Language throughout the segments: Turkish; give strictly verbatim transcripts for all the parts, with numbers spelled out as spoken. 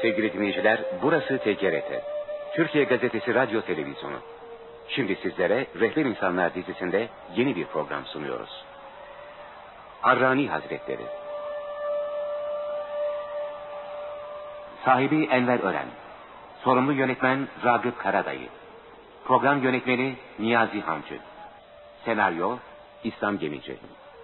sevgili dinleyiciler, burası T G R T. Türkiye Gazetesi Radyo Televizyonu. Şimdi sizlere Rehber İnsanlar dizisinde yeni bir program sunuyoruz. Harrani Hazretleri. Sahibi Enver Ören. Sorumlu yönetmen Ragıp Karadayı. Program yönetmeni Niyazi Hamcı. Senaryo İslam Gemici.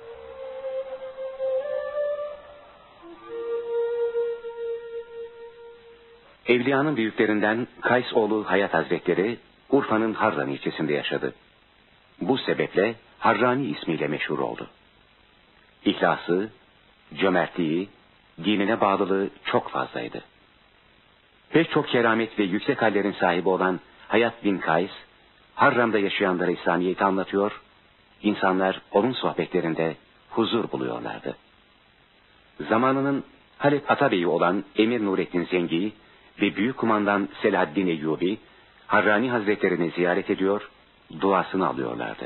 Evliyanın büyüklerinden Kays oğlu Hayat Hazretleri Urfa'nın Harran ilçesinde yaşadı. Bu sebeple Harrani ismiyle meşhur oldu. İhlası, cömertliği, dinine bağlılığı çok fazlaydı. Pek çok keramet ve yüksek hallerin sahibi olan Hayat bin Kays, Harran'da yaşayanlara İslamiyet'i anlatıyor, insanlar onun sohbetlerinde huzur buluyorlardı. Zamanının Halep Atabeyi olan Emir Nurettin Zengi ve Büyük Kumandan Selahaddin Eyyubi, Harrani Hazretlerini ziyaret ediyor, duasını alıyorlardı.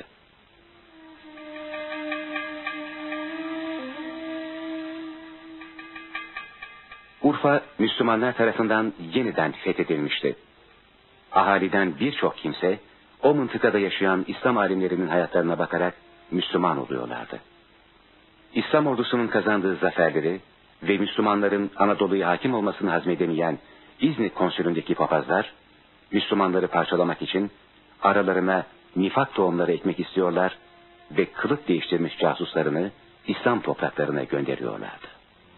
Urfa, Müslümanlar tarafından yeniden fethedilmişti. Ahaliden birçok kimse, o mıntıkada yaşayan İslam alimlerinin hayatlarına bakarak Müslüman oluyorlardı. İslam ordusunun kazandığı zaferleri ve Müslümanların Anadolu'ya hakim olmasını hazmedemeyen İznik konsülündeki papazlar, Müslümanları parçalamak için aralarına nifak tohumları ekmek istiyorlar ve kılık değiştirmiş casuslarını İslam topraklarına gönderiyorlardı.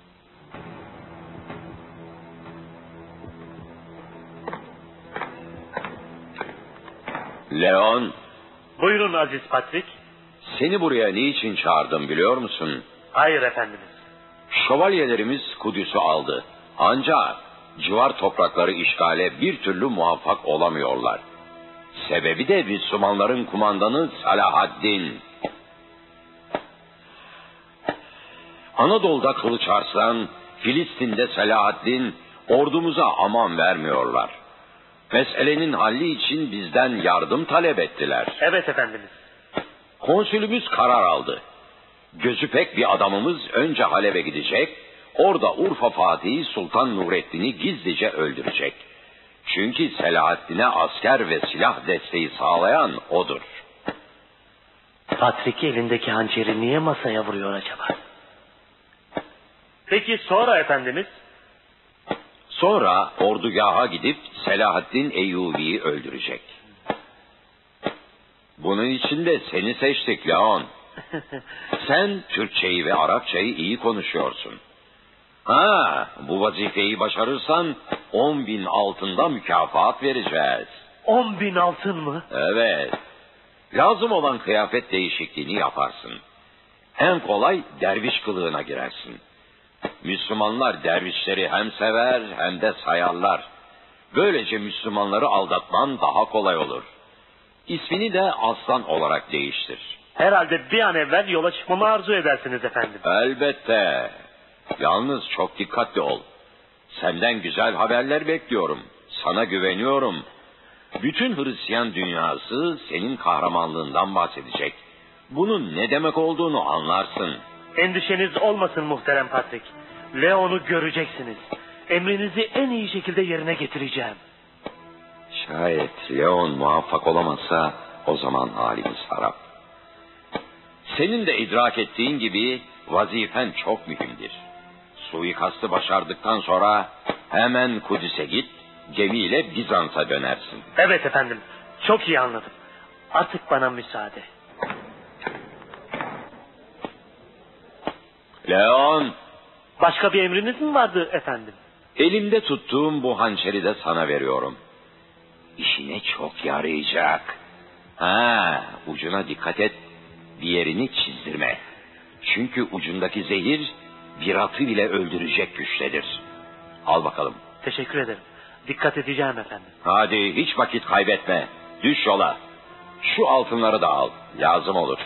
Leon. Buyurun Aziz Patrik. Seni buraya niçin çağırdım biliyor musun? Hayır efendimiz. Şövalyelerimiz Kudüs'ü aldı. Ancak civar toprakları işgale bir türlü muvaffak olamıyorlar. Sebebi de Müslümanların kumandanı Selahaddin. Anadolu'da Kılıç Arslan, Filistin'de Selahaddin ordumuza aman vermiyorlar. Meselenin halli için bizden yardım talep ettiler. Evet efendimiz. Konsülümüz karar aldı. Gözü pek bir adamımız önce Halep'e gidecek, orada Urfa Fatihi Sultan Nurettin'i gizlice öldürecek. Çünkü Selahaddin'e asker ve silah desteği sağlayan odur. Patrik elindeki hançeri niye masaya vuruyor acaba? Peki sonra efendimiz? Sonra ordugaha gidip Selahaddin Eyyubi'yi öldürecek. Bunun için de seni seçtik Leon. Sen Türkçeyi ve Arapçayı iyi konuşuyorsun. Ha, bu vazifeyi başarırsan on bin altında mükafat vereceğiz. On bin altın mı? Evet. Lazım olan kıyafet değişikliğini yaparsın. En kolay derviş kılığına girersin. Müslümanlar dervişleri hem sever hem de sayarlar. Böylece Müslümanları aldatman daha kolay olur. İsmini de Aslan olarak değiştir. Herhalde bir an evvel yola çıkmamı arzu edersiniz efendim. Elbette. Yalnız çok dikkatli ol. Senden güzel haberler bekliyorum. Sana güveniyorum. Bütün Hristiyan dünyası senin kahramanlığından bahsedecek. Bunun ne demek olduğunu anlarsın. Endişeniz olmasın muhterem Patrik. Leon'u göreceksiniz. Emrinizi en iyi şekilde yerine getireceğim. Şayet Leon muvaffak olamazsa o zaman halimiz harap. Senin de idrak ettiğin gibi vazifen çok mühimdir. Suikastı başardıktan sonra hemen Kudüs'e git, gemiyle Bizans'a dönersin. Evet efendim, çok iyi anladım. Artık bana müsaade. Leon! Başka bir emriniz mi vardı efendim? Elimde tuttuğum bu hançeri de sana veriyorum. İşine çok yarayacak. Ha, ucuna dikkat et, bir yerini çizdirme. Çünkü ucundaki zehir bir atı bile öldürecek güçtedir. Al bakalım. Teşekkür ederim. Dikkat edeceğim efendim. Hadi hiç vakit kaybetme. Düş yola. Şu altınları da al. Lazım olur.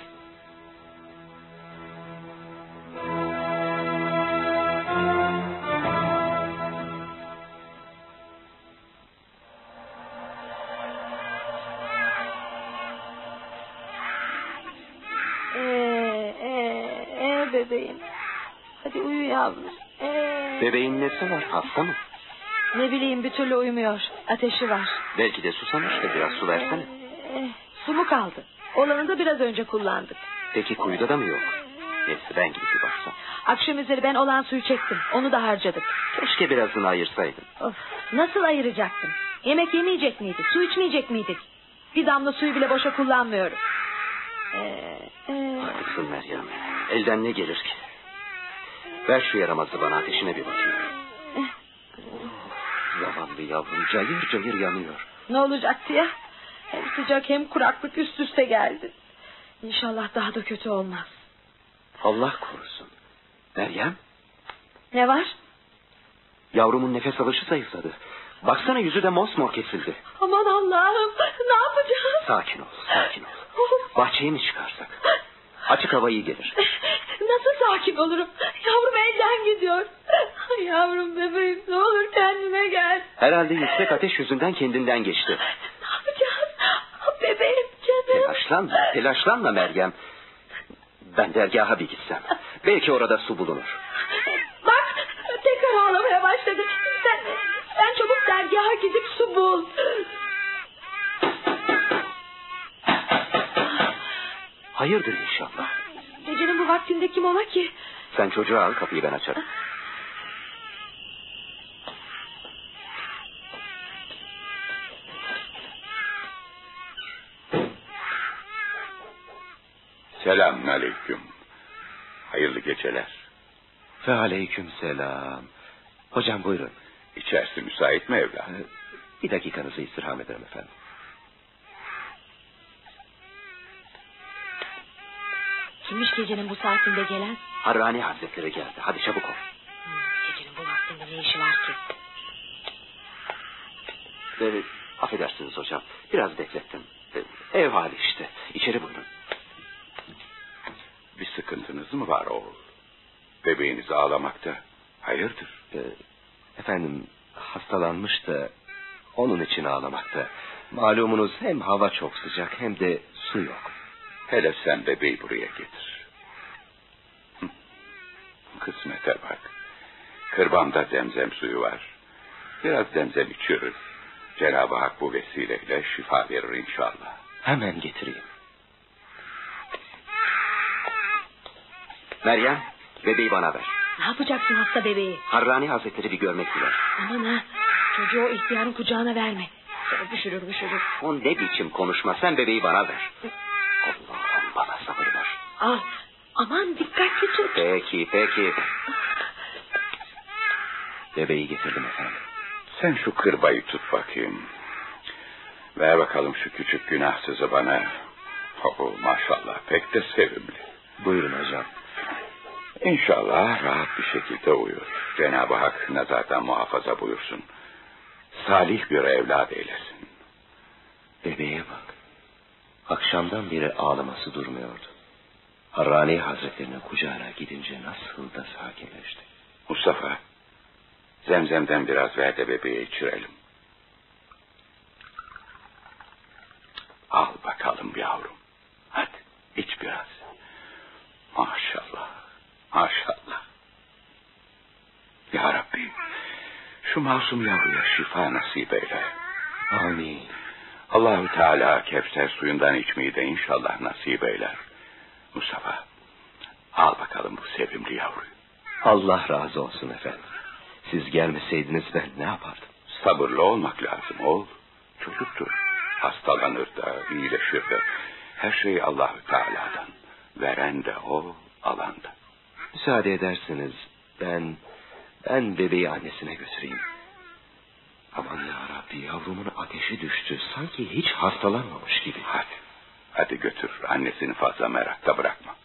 Ee, ee, ee bebeğim. Hadi uyu yavrum. Ee. Bebeğin nesi var, hasta mı? Ne bileyim, bir türlü uyumuyor. Ateşi var. Belki de susamıştır, biraz su versene. Ee, su mu kaldı? Olanı da biraz önce kullandık. Peki kuyuda da mı yok? Neyse, ben gidip bir baksam. Akşam üzeri ben olan suyu çektim. Onu da harcadık. Keşke birazını ayırsaydın. Of, nasıl ayıracaktım? Yemek yemeyecek miydik? Su içmeyecek miydik? Bir damla suyu bile boşa kullanmıyorum. Ee, e... Haklısın Meryem. Elden ne gelir ki? Ver şu yaramazı bana, ateşine bir bakayım. Zavallı yavrum cayır cayır yanıyor. Ne olacaktı ya? Hem sıcak hem kuraklık üst üste geldi. İnşallah daha da kötü olmaz. Allah korusun. Meryem? Ne var? Yavrumun nefes alışı zayıfladı. Baksana, yüzü de mosmor kesildi. Aman Allah'ım, ne yapacağız? Sakin ol, sakin ol. Bahçeye mi çıkarsak? Açık hava iyi gelir. Nasıl sakin olurum? Yavrum elden gidiyor. Yavrum bebeğim, ne olur kendine gel. Herhalde yüksek ateş yüzünden kendinden geçti. Ne yapacağız? Bebeğim, canım. Telaşlanma, telaşlanma Meryem. Ben dergaha bir gitsem. Belki orada su bulunur. Bak, tekrar ağlamaya başladı. Sen, sen çabuk dergaha gidip su bul. Hayırdır inşallah. Gecenin bu vaktinde kim ola ki? Sen çocuğu al, kapıyı ben açarım. Selamünaleyküm. Hayırlı geceler. Ve aleyküm selam. Hocam buyurun. İçerisi müsait mi evlat? Bir dakikanızı istirham ederim efendim. Kimmiş gecenin bu saatinde gelen? Harrani Hazretleri geldi. Hadi çabuk ol. Hmm, gecenin bu vaktinde ne işi var ki? Ee, affedersiniz hocam. Biraz beklettim. Ee, ev hali işte. İçeri buyurun. Bir sıkıntınız mı var oğul? Bebeğiniz ağlamakta. Hayırdır? Ee, efendim hastalanmış da onun için ağlamakta. Malumunuz hem hava çok sıcak hem de su yok. Hele sen bebeği buraya getir. Hı. Kısmete bak. Kırbamda zemzem suyu var. Biraz zemzem içiyoruz. Cenab-ı Hak bu vesileyle şifa verir inşallah. Hemen getireyim. Meryem, bebeği bana ver. Ne yapacaksın hasta bebeği? Harrani Hazretleri bir görmek diler. Aman ha, çocuğu o ihtiyarın kucağına verme. Sonra düşürür düşürür. O ne biçim konuşma, sen bebeği bana ver. Allah'ım bana sabır ver. Al, aman dikkatli tut. Peki peki. Bebeği getirdim efendim. Sen şu kırbayı tut bakayım. Ver bakalım şu küçük günahsızı bana. Oh, maşallah pek de sevimli. Buyurun hocam. İnşallah rahat bir şekilde uyur. Cenab-ı Hak nazardan muhafaza buyursun. Salih bir evlat eylesin. Bebeğe bak. Akşamdan beri ağlaması durmuyordu. Harrani Hazretlerinin kucağına gidince nasıl da sakinleşti. Mustafa, zemzemden biraz ver de bebeğe içirelim. Al bakalım yavrum. Hadi iç biraz. Maşallah, maşallah. Ya Rabbi, şu masum yavruya şifa nasip eyle. Amin. Allahu Teala Kevser suyundan içmeyi de inşallah nasip eyler. Mustafa, al bakalım bu sevimli yavruyu. Allah razı olsun efendim. Siz gelmeseydiniz ben ne yapardım? Sabırlı olmak lazım oğul. Çocuktur. Hastalanır da, iyileşir de. Her şey Allahu Teala'dan. Veren de o, alan da. Müsaade ederseniz ben ben bebeği annesine götüreyim. Aman ya Rabbi, yavrumun ateşi düştü. Sanki hiç hastalanmamış gibi. Hadi. Hadi götür. Annesini fazla merakta bırakma.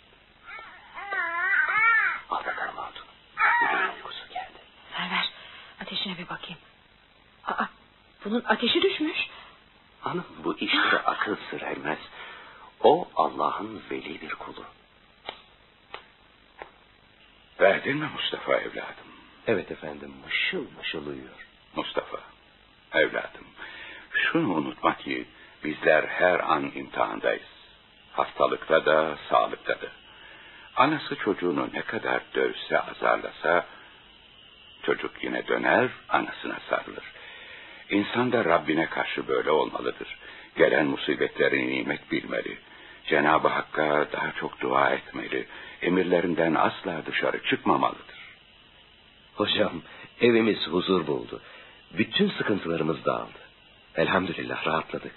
Al bakalım hatun. Bebeğin uykusu geldi. Ver ver. Ateşine bir bakayım. Aa, bunun ateşi düşmüş. Hanım, bu işlere akıl sır ermez. O Allah'ın veli bir kulu. Verdin mi Mustafa evladım? Evet efendim, mışıl mışıl uyuyor. Mustafa, evladım, şunu unutma ki bizler her an imtihandayız. Hastalıkta da, sağlıkta da. Anası çocuğunu ne kadar dövse, azarlasa, Çocuk yine döner, anasına sarılır. İnsan da Rabbine karşı böyle olmalıdır. Gelen musibetleri nimet bilmeli. Cenab-ı Hakk'a daha çok dua etmeli. Emirlerinden asla dışarı çıkmamalıdır. Hocam, evimiz huzur buldu. Bütün sıkıntılarımız dağıldı. Elhamdülillah rahatladık.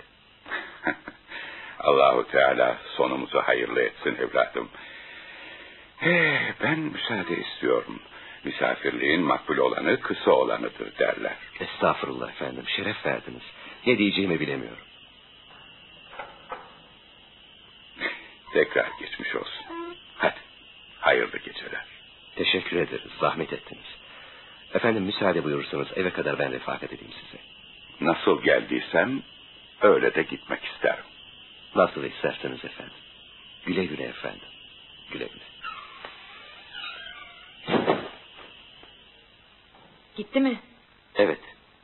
Allahu Teala sonumuzu hayırlı etsin evladım. He, ben müsaade istiyorum. Misafirliğin makbul olanı kısa olanıdır derler. Estağfurullah efendim, şeref verdiniz. Ne diyeceğimi bilemiyorum. Tekrar geçmiş olsun. Hadi, hayırlı geceler. Teşekkür ederiz, zahmet ettiniz. Efendim müsaade buyurursanız eve kadar ben refakat edeyim size. Nasıl geldiysem öyle de gitmek isterim. Nasıl isterseniz efendim. Güle güle efendim. Güle güle. Gitti mi? Evet.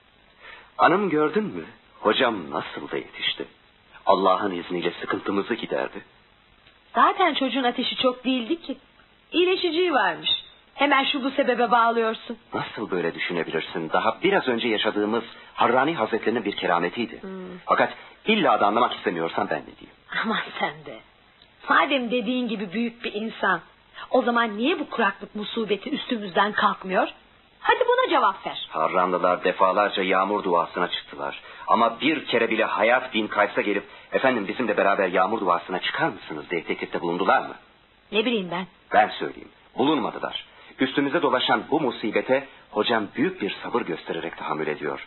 Hanım gördün mü? Hocam nasıl da yetişti. Allah'ın izniyle sıkıntımızı giderdi. Zaten çocuğun ateşi çok değildi ki. İyileşiciyi varmış. Hemen şu bu sebebe bağlıyorsun. Nasıl böyle düşünebilirsin? Daha biraz önce yaşadığımız Harrani Hazretlerinin bir kerametiydi. Hmm. Fakat illa da anlamak istemiyorsan ben ne diyeyim? Aman sen de. Madem dediğin gibi büyük bir insan, o zaman niye bu kuraklık musibeti üstümüzden kalkmıyor? Hadi buna cevap ver. Harranlılar defalarca yağmur duasına çıktılar. Ama bir kere bile Hayat bin Kays'a gelip efendim bizimle beraber yağmur duasına çıkar mısınız diye teklifte bulundular mı? Ne bileyim ben. Ben söyleyeyim. Bulunmadılar. Üstümüze dolaşan bu musibete hocam büyük bir sabır göstererek tahammül ediyor.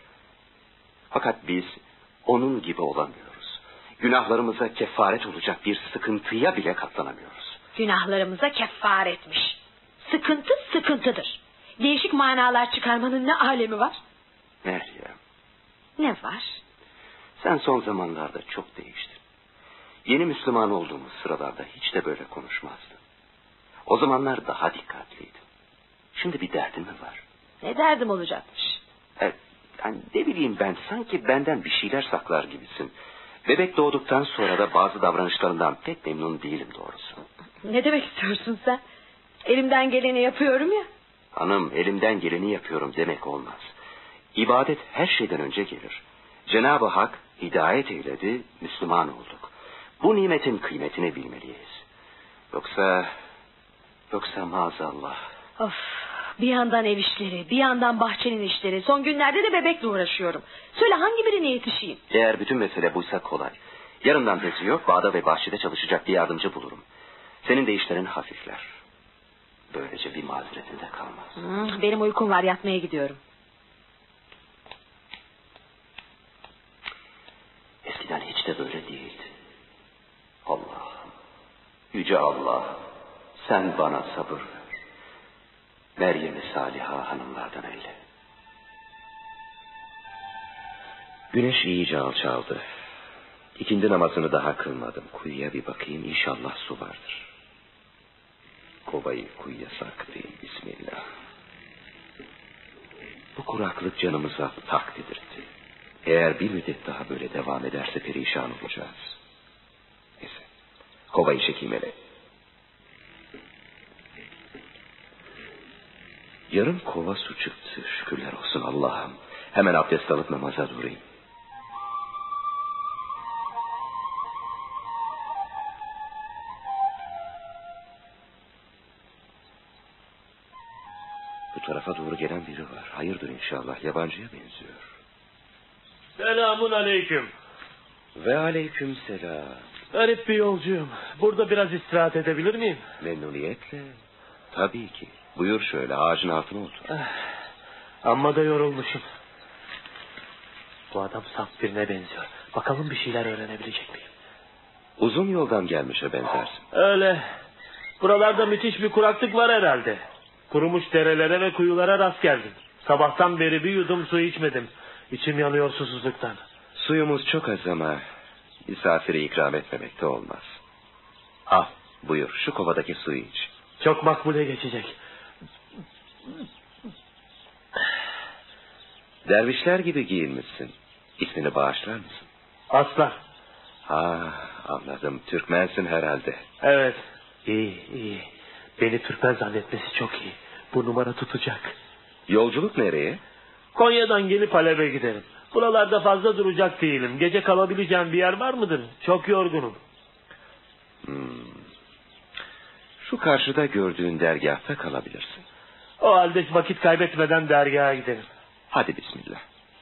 Fakat biz onun gibi olamıyoruz. Günahlarımıza kefaret olacak bir sıkıntıya bile katlanamıyoruz. Günahlarımıza kefaretmiş. Sıkıntı sıkıntıdır. Değişik manalar çıkarmanın ne alemi var? Meryem. Ne var? Sen son zamanlarda çok değiştin. Yeni Müslüman olduğumuz sıralarda hiç de böyle konuşmazdın. O zamanlar daha dikkatliydin. Şimdi bir derdin mi var? Ne derdim olacakmış? Evet, yani ne bileyim ben, sanki benden bir şeyler saklar gibisin. Bebek doğduktan sonra da bazı davranışlarından pek memnun değilim doğrusu. Ne demek istiyorsun sen? Elimden geleni yapıyorum ya. Hanım, elimden geleni yapıyorum demek olmaz. İbadet her şeyden önce gelir. Cenab-ı Hak hidayet eyledi, Müslüman olduk. Bu nimetin kıymetini bilmeliyiz. Yoksa, yoksa maazallah. Of, bir yandan ev işleri, bir yandan bahçenin işleri. Son günlerde de bebekle uğraşıyorum. Söyle hangi birine yetişeyim? Eğer bütün mesele buysa kolay. Yarından tezi yok, bağda ve bahçede çalışacak bir yardımcı bulurum. Senin de işlerin hafifler. Böylece bir mazeretin de kalmaz. Hmm, benim uykum var, yatmaya gidiyorum. Eskiden hiç de böyle değildi. Allah, yüce Allah, sen bana sabır ver. Meryem-i Saliha hanımlardan eyle. Güneş iyice alçaldı. İkindi namazını daha kılmadım. Kuyuya bir bakayım, inşallah su vardır. Kovayı kuyuya sarkıtayım, bismillah. Bu kuraklık canımıza tak dedirtti. Eğer bir müddet daha böyle devam ederse perişan olacağız. Neyse, kovayı çekeyim hele. Yarım kova su çıktı, şükürler olsun Allah'ım. Hemen abdest alıp namaza durayım. Bu tarafa doğru gelen biri var. Hayırdır inşallah, yabancıya benziyor. Selamun aleyküm. Ve aleyküm selam. Garip bir yolcuyum. Burada biraz istirahat edebilir miyim? Memnuniyetle. Tabii ki. Buyur şöyle, ağacın altına otur. Amma da yorulmuşum. Bu adam saf birine benziyor. Bakalım bir şeyler öğrenebilecek miyim? Uzun yoldan gelmişe benzersin. Öyle. Buralarda müthiş bir kuraklık var herhalde. Kurumuş derelere ve kuyulara rast geldim. Sabahtan beri bir yudum su içmedim. İçim yanıyor susuzluktan. Suyumuz çok az ama misafire ikram etmemek de olmaz. Al, buyur, şu kovadaki suyu iç. Çok makbule geçecek. Dervişler gibi giyinmişsin. İsmini bağışlar mısın? Aslan. Ha, anladım. Türkmensin herhalde. Evet. İyi, iyi. Beni Türkmen zannetmesi çok iyi. Bu numara tutacak. Yolculuk nereye? Konya'dan gelip Halep'e giderim. Buralarda fazla duracak değilim. Gece kalabileceğim bir yer var mıdır? Çok yorgunum. Hmm. Şu karşıda gördüğün dergahta kalabilirsin. O halde vakit kaybetmeden dergaha gidelim. Hadi bismillah.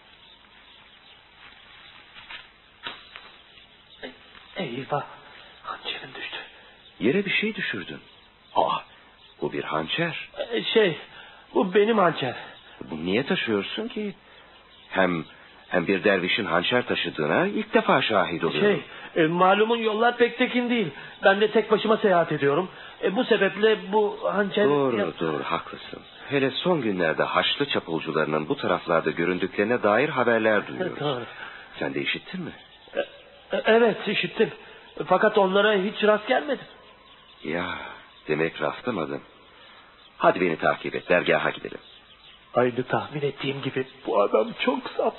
Eyvah. Hançerim düştü. Yere bir şey düşürdün. Aa, bu bir hançer. Ee, Şey, bu benim hançer. Bu niye taşıyorsun ki? Hem hem bir dervişin hançer taşıdığına ilk defa şahit oluyorum. Şey, e, malumun yollar pek tekin değil. Ben de tek başıma seyahat ediyorum. E, bu sebeple bu hançer... Doğru, Ya- doğru, haklısın. Hele son günlerde Haçlı çapulcularının bu taraflarda göründüklerine dair haberler duyuyoruz. Doğru. Sen de işittin mi? E, e, Evet, işittim. Fakat onlara hiç rast gelmedim. Ya, demek rastlamadın. Hadi beni takip et, dergaha gidelim. Aynı tahmin ettiğim gibi bu adam çok saf.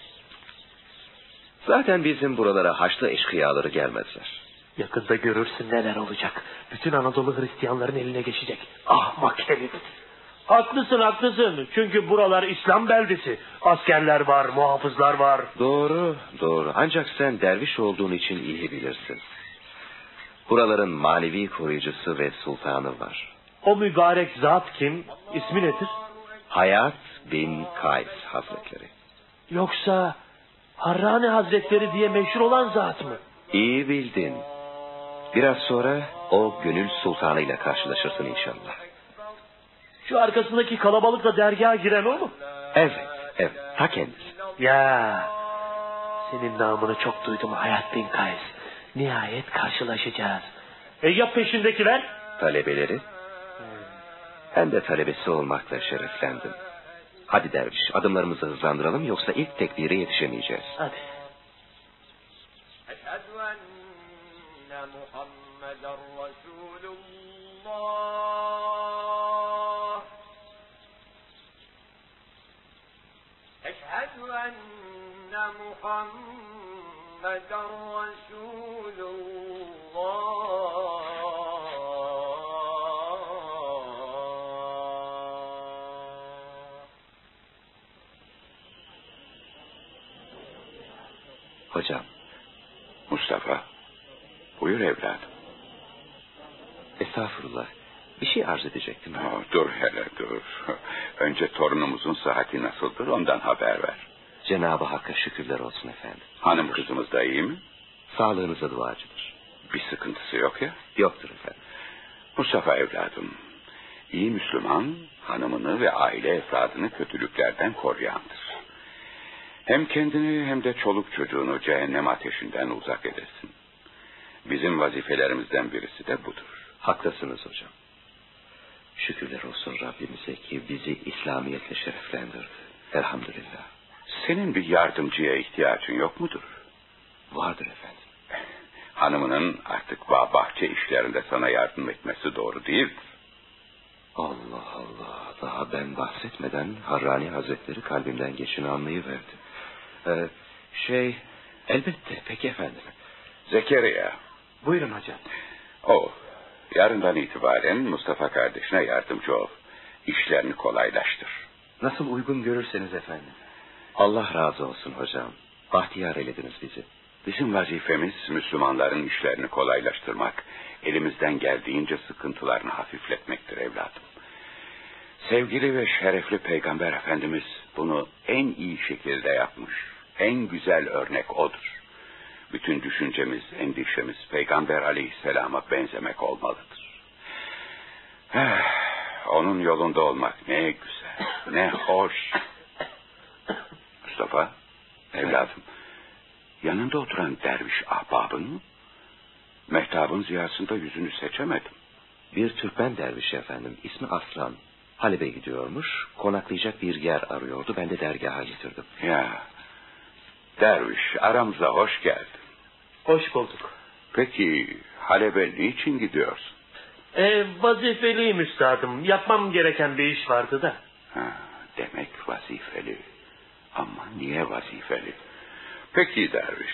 Zaten bizim buralara Haçlı eşkıyaları gelmezler. Yakında görürsün neler olacak. Bütün Anadolu Hristiyanların eline geçecek. Ahmak herif. Haklısın haklısın. Çünkü buralar İslam beldesi. Askerler var, muhafızlar var. Doğru, doğru. Ancak sen derviş olduğun için iyi bilirsin. Buraların manevi koruyucusu ve sultanı var. O mübarek zat kim? İsmi nedir? Hayat bin Kays Hazretleri. Yoksa Harrani Hazretleri diye meşhur olan zat mı? İyi bildin. Biraz sonra o gönül sultanıyla karşılaşırsın inşallah. Şu arkasındaki kalabalıkla dergaha giren o mu? Evet, evet, ta kendisi. Ya, senin namını çok duydum Hayat bin Kays. Nihayet karşılaşacağız. E ya peşindekiler? Talebeleri. Ben de talebesi olmakla şereflendim. Hadi derviş, adımlarımızı hızlandıralım yoksa ilk tekbire yetişemeyeceğiz. Hadi. أشهد أن محمدا رسول الله. Hocam, Mustafa, buyur evladım. estağfurullah. Bir şey arz edecektim. Aa, dur hele dur. Önce torunumuzun sıhhati nasıldır ondan haber ver. Cenab-ı Hakk'a şükürler olsun efendim. Hanım kızımız da iyi mi? Sağlığınıza duacıdır. Bir sıkıntısı yok ya. Yoktur efendim. Mustafa evladım, iyi Müslüman hanımını ve aile efradını kötülüklerden koruyandır. Hem kendini hem de çoluk çocuğunu cehennem ateşinden uzak edesin. Bizim vazifelerimizden birisi de budur. Haklısınız hocam. Şükürler olsun Rabbimize ki bizi İslamiyetle şereflendirdi. Elhamdülillah. Senin bir yardımcıya ihtiyacın yok mudur? Vardır efendim. Hanımının artık bağ bahçe işlerinde sana yardım etmesi doğru değildir. Allah Allah. Daha ben bahsetmeden Harrani Hazretleri kalbimden geçini anlayıverdi. Ee, şey, elbette, peki efendim. Zekeriya. Buyurun hocam. O, yarından itibaren Mustafa kardeşine yardımcı ol. İşlerini kolaylaştır. Nasıl uygun görürseniz efendim. Allah razı olsun hocam. Bahtiyar eylediniz bizi. Bizim vazifemiz Müslümanların işlerini kolaylaştırmak, elimizden geldiğince sıkıntılarını hafifletmektir evladım. Sevgili ve şerefli Peygamber Efendimiz bunu en iyi şekilde yapmış. En güzel örnek odur. Bütün düşüncemiz, endişemiz Peygamber Aleyhisselam'a benzemek olmalıdır. Eh, onun yolunda olmak ne güzel, ne hoş. Mustafa, evladım, yanında oturan derviş ahbabın, mehtabın ziyasında yüzünü seçemedim. Bir Türkmen derviş efendim, ismi Aslan. Halep'e gidiyormuş, konaklayacak bir yer arıyordu. Ben de dergaha getirdim. Ya, derviş aramıza hoş geldin. Hoş bulduk. Peki Halep'e niçin gidiyorsun? E, vazifeliyim üstadım. Yapmam gereken bir iş vardı da. Ha, demek vazifeli. Ama niye vazifeli? Peki derviş.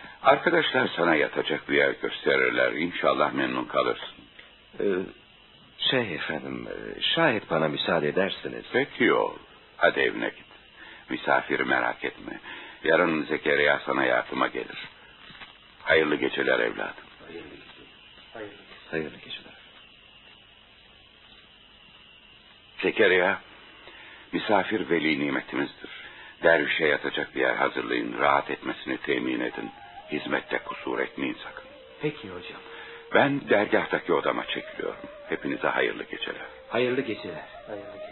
Arkadaşlar sana yatacak bir yer gösterirler. İnşallah memnun kalırsın. Ee, Şey efendim, şayet bana müsaade edersiniz. Peki oğul. Hadi evine git. Misafiri merak etme. Yarın Zekeriya sana yardıma gelir. Hayırlı geceler evladım. Hayırlı geceler. Hayırlı geceler. Hayırlı geceler. Zekeriya, misafir veli nimetimizdir. Dervişe yatacak bir yer hazırlayın. Rahat etmesini temin edin. Hizmette kusur etmeyin sakın. Peki hocam. Ben dergahtaki odama çekiliyorum. Hepinize hayırlı geceler. Hayırlı geceler. Hayırlı geceler.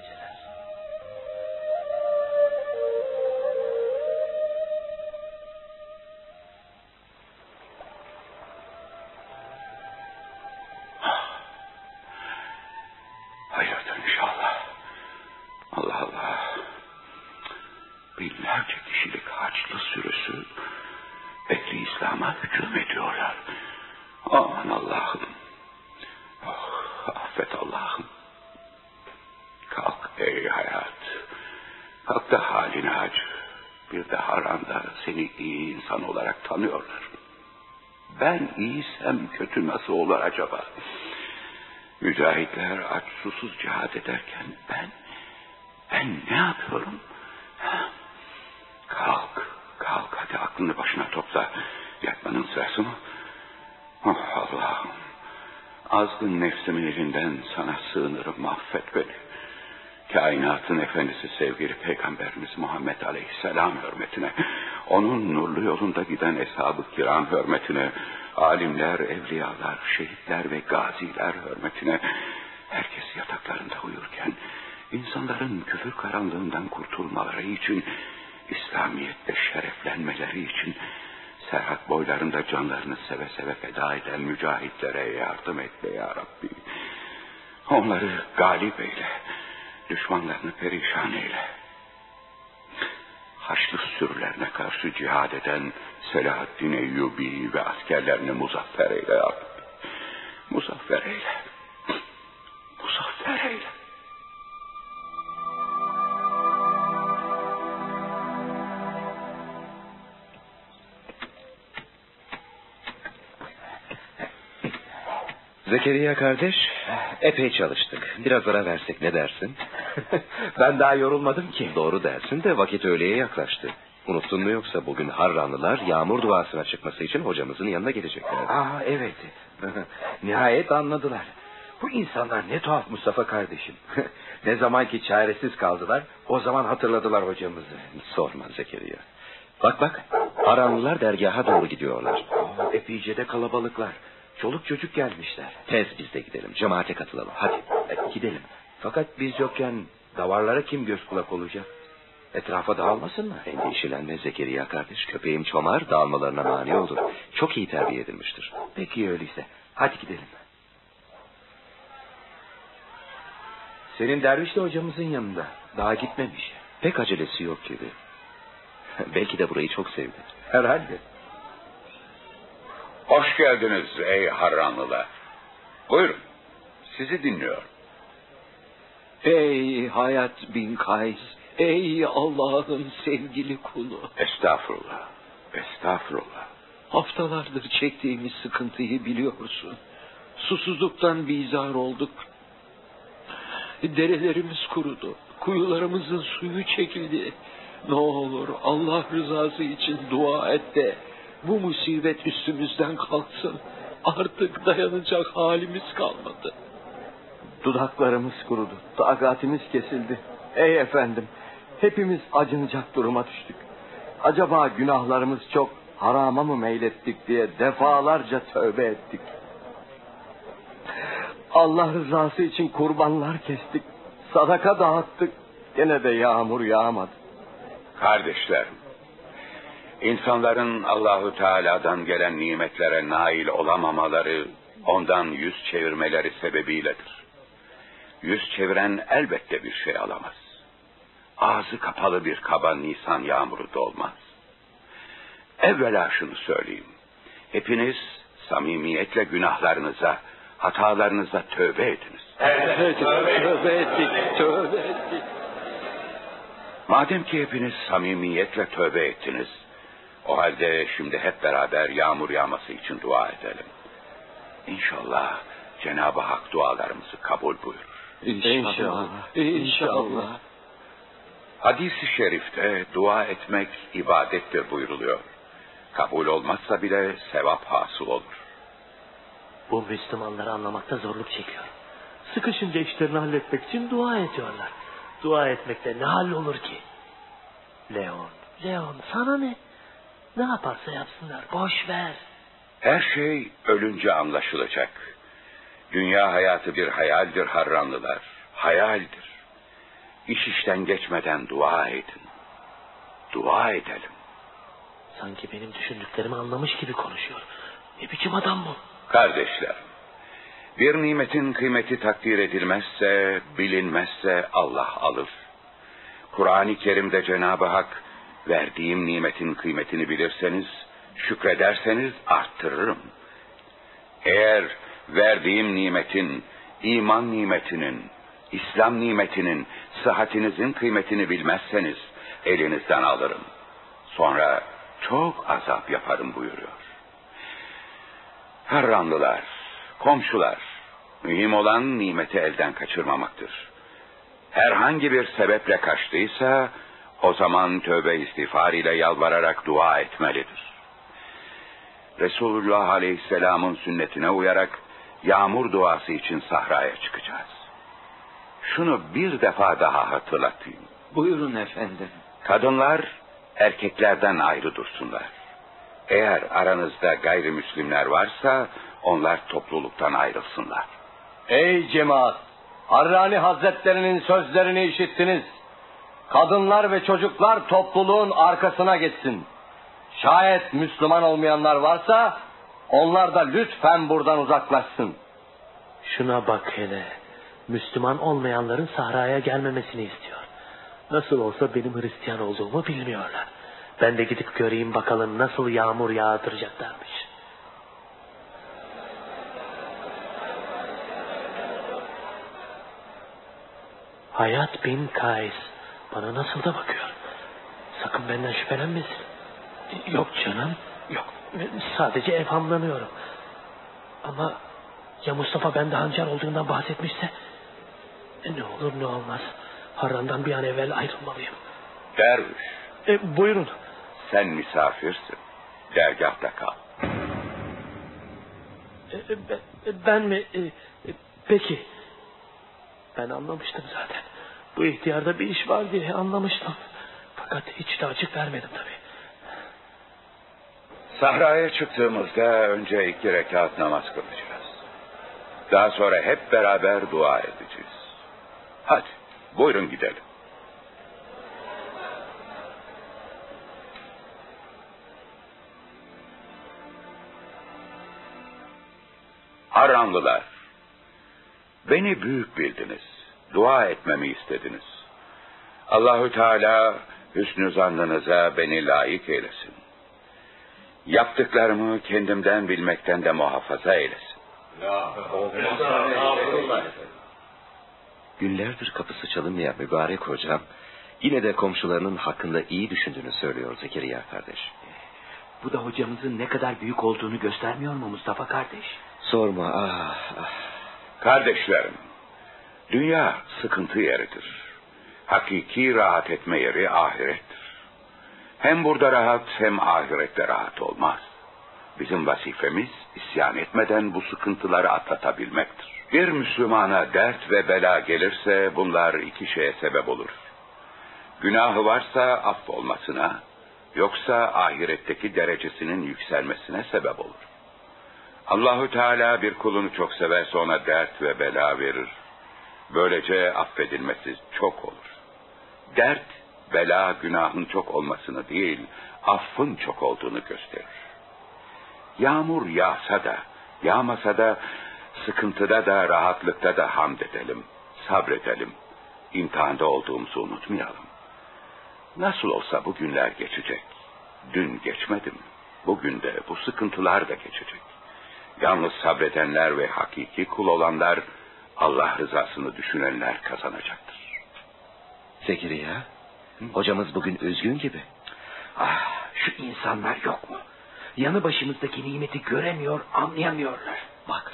Hayırdır inşallah. Allah Allah. Binlerce kişilik Haçlı sürüsü ehli İslam'a hücum ediyorlar. Aman Allah'ım. Oh, affet Allah'ım. Kalk ey hayat. Kalk da haline acı. Bir de haranda seni iyi insan olarak tanıyorlar. Ben iyiysem kötü nasıl olur acaba? Mücahitler aç susuz cihad ederken ben, ben ne yapıyorum? Kalk, kalk hadi aklını başına topla. Yatmanın sırası mı? Oh Allah'ım, azgın nefsimin elinden sana sığınırım, affet beni. Kainatın efendisi sevgili Peygamberimiz Muhammed Aleyhisselam hürmetine, onun nurlu yolunda giden eshab-ı kiram hürmetine, alimler, evliyalar, şehitler ve gaziler hürmetine, herkes yataklarında uyurken insanların küfür karanlığından kurtulmaları için, İslamiyet'te şereflenmeleri için serhat boylarında canlarını seve seve feda eden mücahitlere yardım et be ya Rabbi. Onları galip eyle, düşmanlarını perişan eyle. Haçlı sürülerine karşı cihad eden Selahaddin Eyyubi ve askerlerini muzaffer eyle ya Rabbi. Muzaffer eyle. Muzaffer eyle. Zekeriya kardeş, epey çalıştık. Biraz ara versek ne dersin? Ben daha yorulmadım ki. Doğru dersin de vakit öğleye yaklaştı. Unuttun mu yoksa bugün Harranlılar yağmur duasına çıkması için hocamızın yanına gelecekler. Aa evet. Nihayet anladılar. Bu insanlar ne tuhaf Mustafa kardeşim. Ne zaman ki çaresiz kaldılar, o zaman hatırladılar hocamızı. Sorma Zekeriya. Bak bak, Harranlılar dergaha doğru gidiyorlar. Aa, epeyce de kalabalıklar. Çoluk çocuk gelmişler. Tez biz de gidelim, cemaate katılalım, hadi. E, gidelim. Fakat biz yokken davarlara kim göz kulak olacak? Etrafa dağılmasınlar. Endişelenme Zekeriya kardeş, köpeğim Çomar dağılmalarına mani olur. Çok iyi terbiye edilmiştir. Peki öyleyse, hadi gidelim. Senin derviş de hocamızın yanında. Daha gitmemiş. Pek acelesi yok gibi. Belki de burayı çok sevdi. Herhalde. Hoş geldiniz ey Harranlılar. Buyurun, sizi dinliyorum. Ey Hayat bin Kays, ey Allah'ın sevgili kulu. Estağfurullah, estağfurullah. Haftalardır çektiğimiz sıkıntıyı biliyorsun. Susuzluktan bizar olduk. Derelerimiz kurudu, kuyularımızın suyu çekildi. Ne olur Allah rızası için dua et de bu musibet üstümüzden kalksın. Artık dayanacak halimiz kalmadı. Dudaklarımız kurudu, takatimiz kesildi. Ey efendim, hepimiz acınacak duruma düştük. Acaba günahlarımız çok, harama mı meylettik diye defalarca tövbe ettik. Allah rızası için kurbanlar kestik, sadaka dağıttık, gene de yağmur yağmadı. Kardeşlerim, insanların Allahu Teala'dan gelen nimetlere nail olamamaları, ondan yüz çevirmeleri sebebiyledir. Yüz çeviren elbette bir şey alamaz. Ağzı kapalı bir kaba Nisan yağmuru dolmaz. Evvela şunu söyleyeyim. Hepiniz samimiyetle günahlarınıza, hatalarınıza tövbe ediniz. Evet, evet tövbe, tövbe ettik, tövbe ettik. Madem ki hepiniz samimiyetle tövbe ettiniz, o halde şimdi hep beraber yağmur yağması için dua edelim. İnşallah Cenab-ı Hak dualarımızı kabul buyurur. İnşallah. İnşallah. Hadis-i şerifte dua etmek ibadettir buyuruluyor. Kabul olmazsa bile sevap hasıl olur. Bu Müslümanları anlamakta zorluk çekiyor. Sıkışınca işlerini halletmek için dua ediyorlar. Dua etmekte ne hal olur ki? Leon, Leon sana ne? Ne yaparsa yapsınlar, boş ver. Her şey ölünce anlaşılacak. Dünya hayatı bir hayaldir Harranlılar. Hayaldir. İş işten geçmeden dua edin. Dua edelim. Sanki benim düşündüklerimi anlamış gibi konuşuyor. Ne biçim adam bu? Kardeşler, bir nimetin kıymeti takdir edilmezse, bilinmezse Allah alır. Kur'an-ı Kerim'de Cenab-ı Hak, verdiğim nimetin kıymetini bilirseniz, şükrederseniz arttırırım. Eğer verdiğim nimetin, iman nimetinin, İslam nimetinin, sıhhatinizin kıymetini bilmezseniz, elinizden alırım. Sonra çok azap yaparım buyuruyor. Harranlılar, komşular, mühim olan nimeti elden kaçırmamaktır. Herhangi bir sebeple kaçtıysa, o zaman tövbe istiğfar ile yalvararak dua etmelidir. Resulullah Aleyhisselam'ın sünnetine uyarak yağmur duası için sahraya çıkacağız. Şunu bir defa daha hatırlatayım. Buyurun efendim. Kadınlar erkeklerden ayrı dursunlar. Eğer aranızda gayrimüslimler varsa onlar topluluktan ayrılsınlar. Ey cemaat! Harrani Hazretlerinin sözlerini işittiniz. Kadınlar ve çocuklar topluluğun arkasına geçsin. Şayet Müslüman olmayanlar varsa onlar da lütfen buradan uzaklaşsın. Şuna bak hele. Müslüman olmayanların sahraya gelmemesini istiyor. Nasıl olsa benim Hristiyan olduğumu bilmiyorlar. Ben de gidip göreyim bakalım nasıl yağmur yağdıracaklarmış. Hayat bin Kays bana nasıl da bakıyor. Sakın benden şüphelenmesin. Yok canım, yok. Sadece evhamlanıyorum. Ama ya Mustafa bende hançer olduğundan bahsetmişse? E, ne olur ne olmaz. Harran'dan bir an evvel ayrılmalıyım. Derviş. E, buyurun. Sen misafirsin. Dergahta kal. E, ben, ben mi? E, e, peki. Ben anlamıştım zaten. Bu ihtiyarda bir iş var diye anlamıştım. Fakat hiç de açık vermedim tabii. Sahraya çıktığımızda önce iki rekat namaz kılacağız. Daha sonra hep beraber dua edeceğiz. Hadi buyurun gidelim. Harranlılar, beni büyük bildiniz. Dua etmemi istediniz. Allahü Teala hüsnü zannınıza beni layık eylesin. Yaptıklarımı kendimden bilmekten de muhafaza eylesin. Günlerdir kapısı çalınmayan mübarek hocam, yine de komşularının hakkında iyi düşündüğünü söylüyor Zekeriya kardeş. Bu da hocamızın ne kadar büyük olduğunu göstermiyor mu Mustafa kardeş? Sorma ah ah. Kardeşlerim, dünya sıkıntı yeridir. Hakiki rahat etme yeri ahirettir. Hem burada rahat hem ahirette rahat olmaz. Bizim vazifemiz isyan etmeden bu sıkıntıları atlatabilmektir. Bir Müslümana dert ve bela gelirse bunlar iki şeye sebep olur. Günahı varsa affolmasına, yoksa ahiretteki derecesinin yükselmesine sebep olur. Allahü Teala bir kulunu çok severse ona dert ve bela verir. Böylece affedilmesi çok olur. Dert, bela günahın çok olmasını değil, affın çok olduğunu gösterir. Yağmur yağsa da, yağmasa da, sıkıntıda da, rahatlıkta da hamd edelim, sabredelim. İmtihanda olduğumuzu unutmayalım. Nasıl olsa bu günler geçecek. Dün geçmedi mi? Bugün de bu sıkıntılar da geçecek. Yalnız sabredenler ve hakiki kul olanlar, Allah rızasını düşünenler kazanacaktır. Zekeriya, Hı? hocamız bugün üzgün gibi. Ah, şu insanlar yok mu? Yanı başımızdaki nimeti göremiyor, anlayamıyorlar. Bak,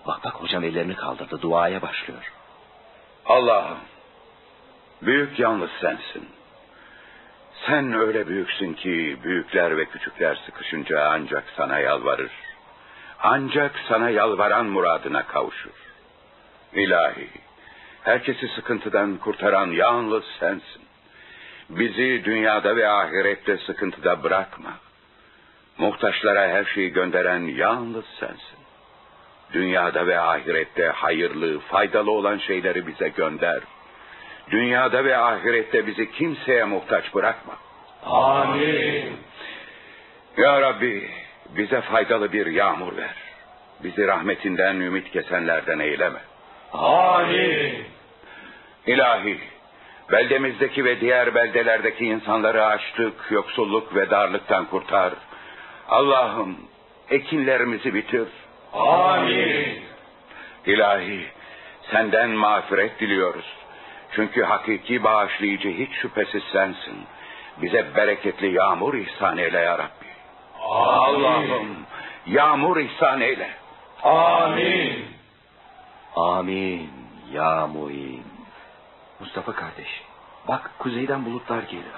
Bak bak hocam ellerini kaldırdı, duaya başlıyor. Allah'ım, büyük yalnız sensin. Sen öyle büyüksün ki büyükler ve küçükler sıkışınca ancak sana yalvarır. Ancak sana yalvaran muradına kavuşur. İlahi, herkesi sıkıntıdan kurtaran yalnız sensin. Bizi dünyada ve ahirette sıkıntıda bırakma. Muhtaçlara her şeyi gönderen yalnız sensin. Dünyada ve ahirette hayırlı, faydalı olan şeyleri bize gönder. Dünyada ve ahirette bizi kimseye muhtaç bırakma. Amin. Ya Rabbi, bize faydalı bir yağmur ver. Bizi rahmetinden ümit kesenlerden eyleme. Amin. İlahi, beldemizdeki ve diğer beldelerdeki insanları açlık, yoksulluk ve darlıktan kurtar. Allah'ım, ekinlerimizi bitir. Amin. İlahi, senden mağfiret diliyoruz. Çünkü hakiki bağışlayıcı hiç şüphesiz sensin. Bize bereketli yağmur ihsan eyle ya Rabbi. Allah'ım, yağmur ihsan eyle. Amin. Amin ya muin. Mustafa kardeş, bak kuzeyden bulutlar geliyor.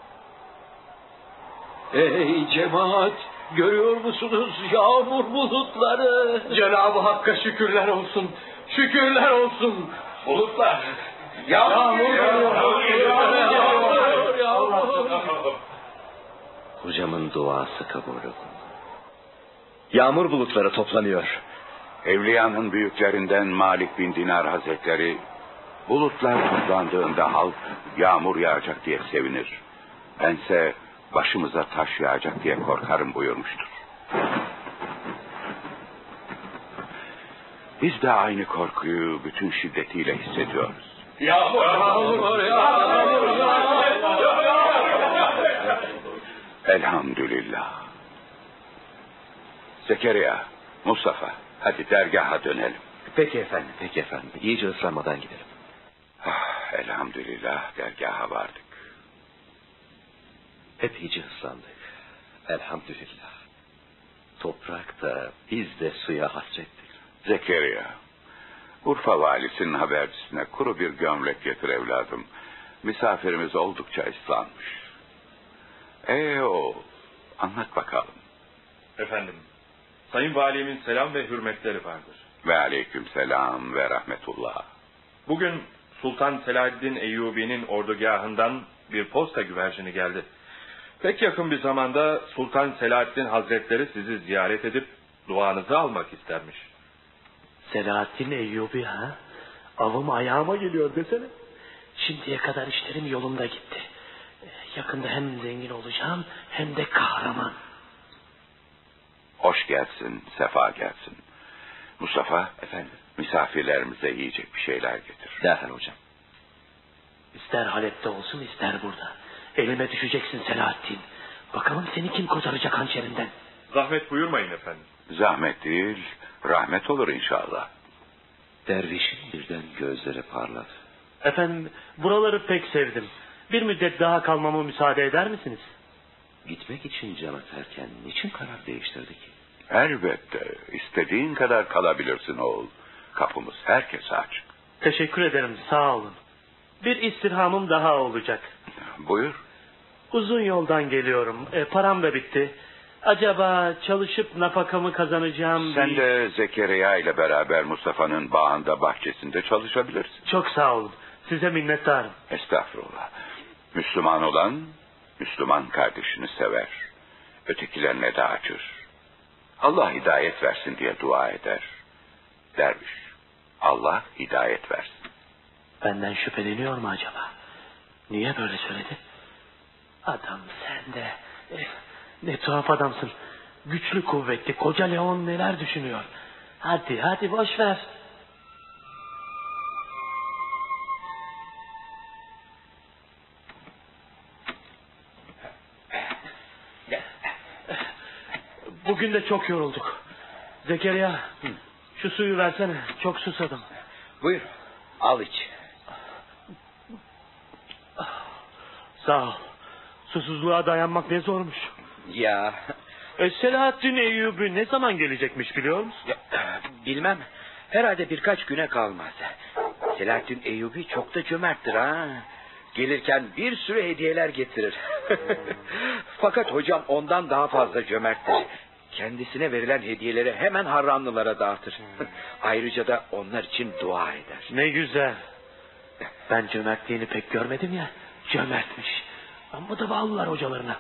Ey cemaat, görüyor musunuz yağmur bulutları? Cenab-ı Hakk'a şükürler olsun. Şükürler olsun. Bulutlar. Yağmur yağmur. Yağmur yağmur. Hocamın duası kabul oldu. Yağmur bulutları toplanıyor. Evliyanın büyüklerinden Malik bin Dinar Hazretleri, bulutlar toplandığında halk yağmur yağacak diye sevinir. Bense başımıza taş yağacak diye korkarım buyurmuştur. Biz de aynı korkuyu bütün şiddetiyle hissediyoruz. Yağmur yağmur yağmur. Elhamdülillah. Zekeriya, Mustafa, hadi dergaha dönelim. Peki efendim, peki efendim. İyice ıslanmadan gidelim. Ah, elhamdülillah dergaha vardık. Hep iyice ıslandık. Elhamdülillah. Toprak da biz de suya hasrettik. Zekeriya, Urfa valisinin habercisine kuru bir gömlek getir evladım. Misafirimiz oldukça ıslanmış. Ee o, anlat bakalım. Efendim, Sayın Valimin selam ve hürmetleri vardır. Ve aleyküm selam ve rahmetullah. Bugün Sultan Selahaddin Eyyubi'nin ordugahından bir posta güvercini geldi. Pek yakın bir zamanda Sultan Selahaddin Hazretleri sizi ziyaret edip duanızı almak istermiş. Selahaddin Eyyubi ha? Avım ayağıma geliyor desene. Şimdiye kadar işlerim yolunda gitti. Yakında hem zengin olacağım hem de kahraman. Hoş gelsin, sefa gelsin. Mustafa, efendim, misafirlerimize yiyecek bir şeyler getir. Derhal hocam. İster Halep'te olsun ister burada. Elime düşeceksin Selahaddin. Bakalım seni kim kurtaracak hançerinden. Zahmet buyurmayın efendim. Zahmet değil, rahmet olur inşallah. Dervişin birden gözleri parladı. Efendim, buraları pek sevdim. Bir müddet daha kalmamı müsaade eder misiniz? Gitmek için can atarken niçin karar değiştirdi ki? Elbette, istediğin kadar kalabilirsin oğul. Kapımız herkese açık. Teşekkür ederim, sağ olun. Bir istirhamım daha olacak. Buyur. Uzun yoldan geliyorum. E, param da bitti. Acaba çalışıp nafakamı kazanacağım Sen bir... de Zekeriya ile beraber Mustafa'nın bağında, bahçesinde çalışabilirsin. Çok sağ olun. Size minnettarım. Estağfurullah. Müslüman olan, Müslüman kardeşini sever. Ötekilerine de açır. Allah hidayet versin diye dua eder. Derviş, Allah hidayet versin. Benden şüpheleniyor mu acaba? Niye böyle söyledi? Adam sen de... Eh, ne tuhaf adamsın. Güçlü kuvvetli koca Leon neler düşünüyor. Hadi hadi boş ver. Bugün de çok yorulduk. Zekeriya, Hı. şu suyu versene. Çok susadım. Buyur, al iç. Sağ ol. Susuzluğa dayanmak ne zormuş. Ya. E, Selahaddin Eyyubi ne zaman gelecekmiş biliyor musun? Ya, bilmem. Herhalde birkaç güne kalmaz. Selahattin Eyyubi çok da cömerttir ha. Gelirken bir sürü hediyeler getirir. Fakat hocam ondan daha fazla cömerttir. Kendisine verilen hediyeleri hemen Harranlılara dağıtır. Ayrıca da onlar için dua eder. Ne güzel. Ben cömertliğini pek görmedim ya. Cömertmiş. Amma da bağlılar hocalarına.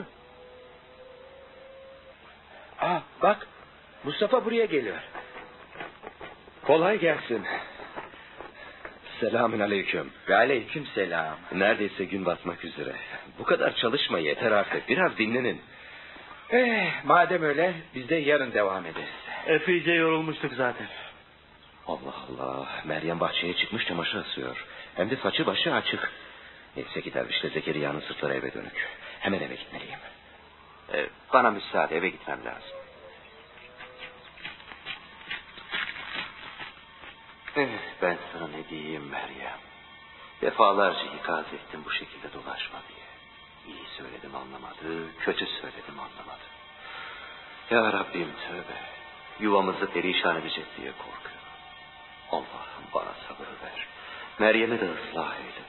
Aa, bak Mustafa buraya geliyor. Kolay gelsin. Selamün aleyküm. Ve aleyküm selam. Neredeyse gün batmak üzere. Bu kadar çalışma yeter artık. Biraz dinlenin. Eh, madem öyle biz de yarın devam ederiz. Epeyce yorulmuştuk zaten. Allah Allah. Meryem bahçeye çıkmış çamaşır asıyor. Hem de saçı başı açık. Neyse ki dervişle Zekeriya'nın sırtları eve dönük. Hemen eve gitmeliyim. Ee, bana müsaade, eve gitmem lazım. Eh, ben sana ne diyeyim Meryem. Defalarca ikaz ettim bu şekilde dolaşma diye. İyi söyledim anlamadı, kötü söyledim anlamadı. Ya Rabbim tövbe. Yuvamızı perişan edecek diye korkuyorum. Allah'ım bana sabır ver. Meryem'i de ıslah eyle.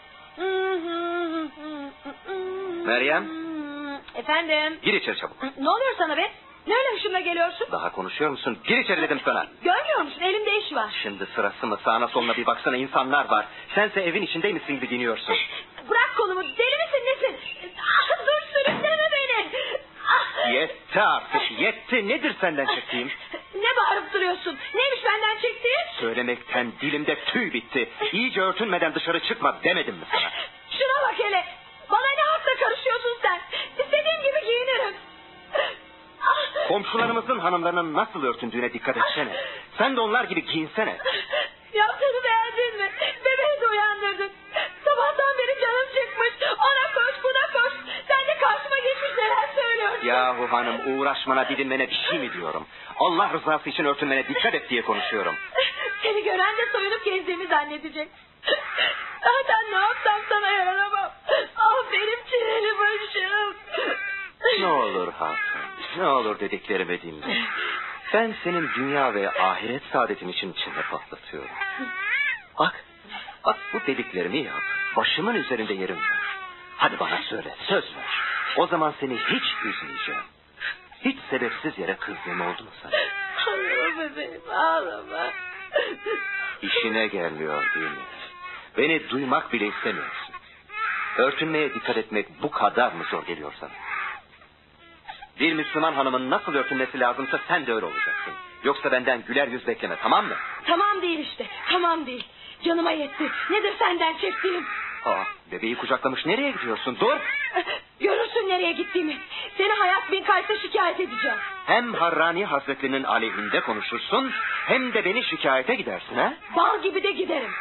Meryem. Efendim? Gir içeri çabuk. Ne oluyor sana be? Ne öyle hışımla geliyorsun? Daha konuşuyor musun? Gir içeri dedim sana. Görmüyor musun? Elimde iş var. Şimdi sırası mı? Sağına soluna bir baksana, insanlar var. Sense evin içindeymişsin gibi giyiniyorsun. Bırak kolumu. Deli misin nesin? Ah, dur sürükleme beni. Ah. Yetti artık, yetti. Nedir senden çektiğim? Ne bağırıp duruyorsun? Neymiş benden çektiğin? Söylemekten dilimde tüy bitti. İyice örtünmeden dışarı çıkma demedim mi sana? Şuna bak hele. Bana ne hakla karışıyorsun sen? İstediğim gibi giyinirim. Komşularımızın hanımlarının nasıl örtündüğüne dikkat etsene. Sen de onlar gibi giyinsene. Yaptığını beğendin mi? Bebeği de uyandırdın. Sabahtan beri canım çıkmış. Ona koş buna koş. Sen de karşıma geçmiş neler söylüyorsun? Yahu hanım, uğraşmana didinmene bir şey mi diyorum? Allah rızası için örtünmene dikkat et diye konuşuyorum. Seni gören de soyunup gezdiğimi zannedecek. Zaten ne yapsam sana yaramam. Ah benim çileli başım. Ne olur hatun, ne olur dediklerimi dinle. Ben senin dünya ve ahiret saadetin için içinde patlatıyorum. Bak, bak bu dediklerimi yap. Başımın üzerinde yerim var. Hadi bana söyle, söz ver. O zaman seni hiç üzmeyeceğim. Hiç sebepsiz yere kızdığım oldu mu sana? Ağlama bebeğim, ağlama. İşine gelmiyor değil mi? Beni duymak bile istemiyorsun. Örtünmeye dikkat etmek bu kadar mı zor geliyor sana? Bir Müslüman hanımın nasıl örtünmesi lazımsa sen de öyle olacaksın. Yoksa benden güler yüz bekleme, tamam mı? Tamam değil işte, tamam değil. Canıma yetti. Nedir senden çektiğim? Aa, bebeği kucaklamış, nereye gidiyorsun? Dur! Görürsün nereye gittiğimi. Seni Hayat bin Kays'a şikayet edeceğim. Hem Harrani Hazretlerinin aleyhinde konuşursun, hem de beni şikayete gidersin ha? Bal gibi de giderim.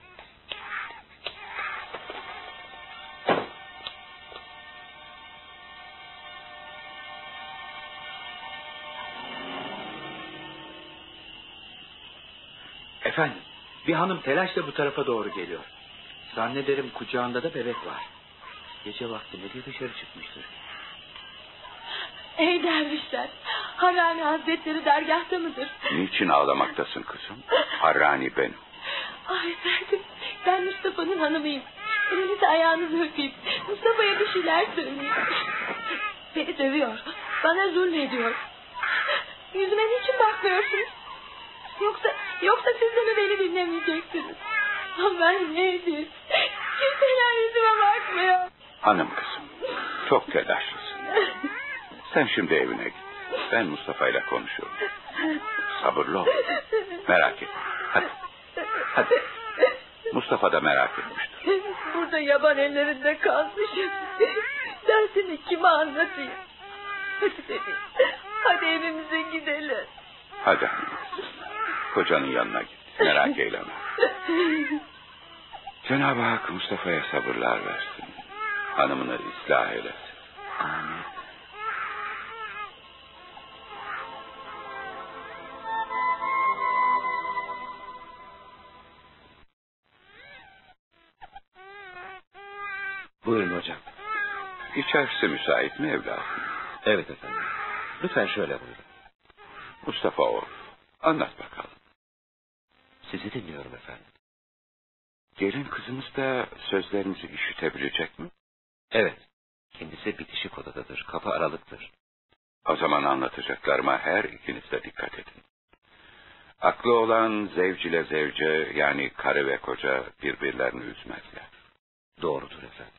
Efendim, bir hanım telaşla bu tarafa doğru geliyor. Zannederim kucağında da bebek var. Gece vakti ne diye dışarı çıkmıştır. Ey dervişler, Harrani Hazretleri dergahta mıdır? Niçin ağlamaktasın kızım? Harrani benim. Ay efendim, ben Mustafa'nın hanımıyım. Elinizi ayağınızı öpeyim. Mustafa'ya bir şeyler söyleyin. Beni dövüyor, bana zulmediyor. Yüzüme niçin bakmıyorsunuz? Yoksa, yoksa siz de mi beni dinlemeyeceksiniz? Ama ben ne edeyim? Kimseler yüzüme bakmıyor. Hanım kızım, çok telaşlısın. Sen şimdi evine git. Ben Mustafa ile konuşurum. Sabırlı ol. Merak etme. Hadi. Hadi. Mustafa da merak etmiştir. Burada yaban ellerinde kalmışım. Dersini kime anlatayım? Hadi bebeğim. Hadi evimize gidelim. Hadi hanım. Kocanın yanına git. Merak eyleme. Cenab-ı Hak Mustafa'ya sabırlar versin. Hanımını ıslah eylesin. Amin. Buyurun hocam. İçerisi müsait mi evladım? Evet efendim. Lütfen şöyle buyurun. Mustafa oğul, anlat bakalım. Sizi dinliyorum efendim. Gelin kızımız da sözlerimizi işitebilecek mi? Evet. Kendisi bitişik odadadır. Kapı aralıktır. O zaman anlatacaklarıma her ikiniz de dikkat edin. Aklı olan zevc ile zevce, yani karı ve koca birbirlerini üzmezler. Doğrudur efendim.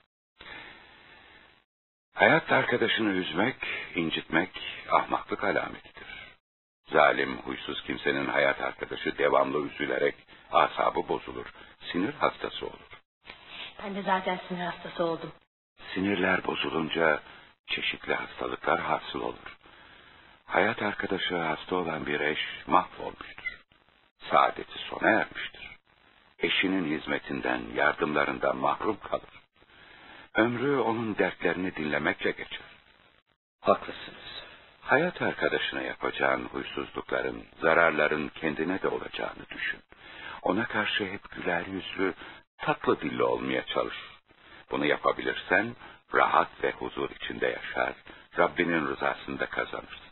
Hayat arkadaşını üzmek, incitmek ahmaklık alametidir. Zalim, huysuz kimsenin hayat arkadaşı devamlı üzülerek asabı bozulur, sinir hastası olur. Ben de zaten sinir hastası oldum. Sinirler bozulunca çeşitli hastalıklar hasıl olur. Hayat arkadaşı hasta olan bir eş mahvolmuştur. Saadeti sona ermiştir. Eşinin hizmetinden, yardımlarından mahrum kalır. Ömrü onun dertlerini dinlemekle geçer. Haklısınız. Hayat arkadaşına yapacağın huysuzlukların, zararların kendine de olacağını düşün. Ona karşı hep güler yüzlü, tatlı dilli olmaya çalış. Bunu yapabilirsen rahat ve huzur içinde yaşar, Rabbinin rızasını da kazanırsın.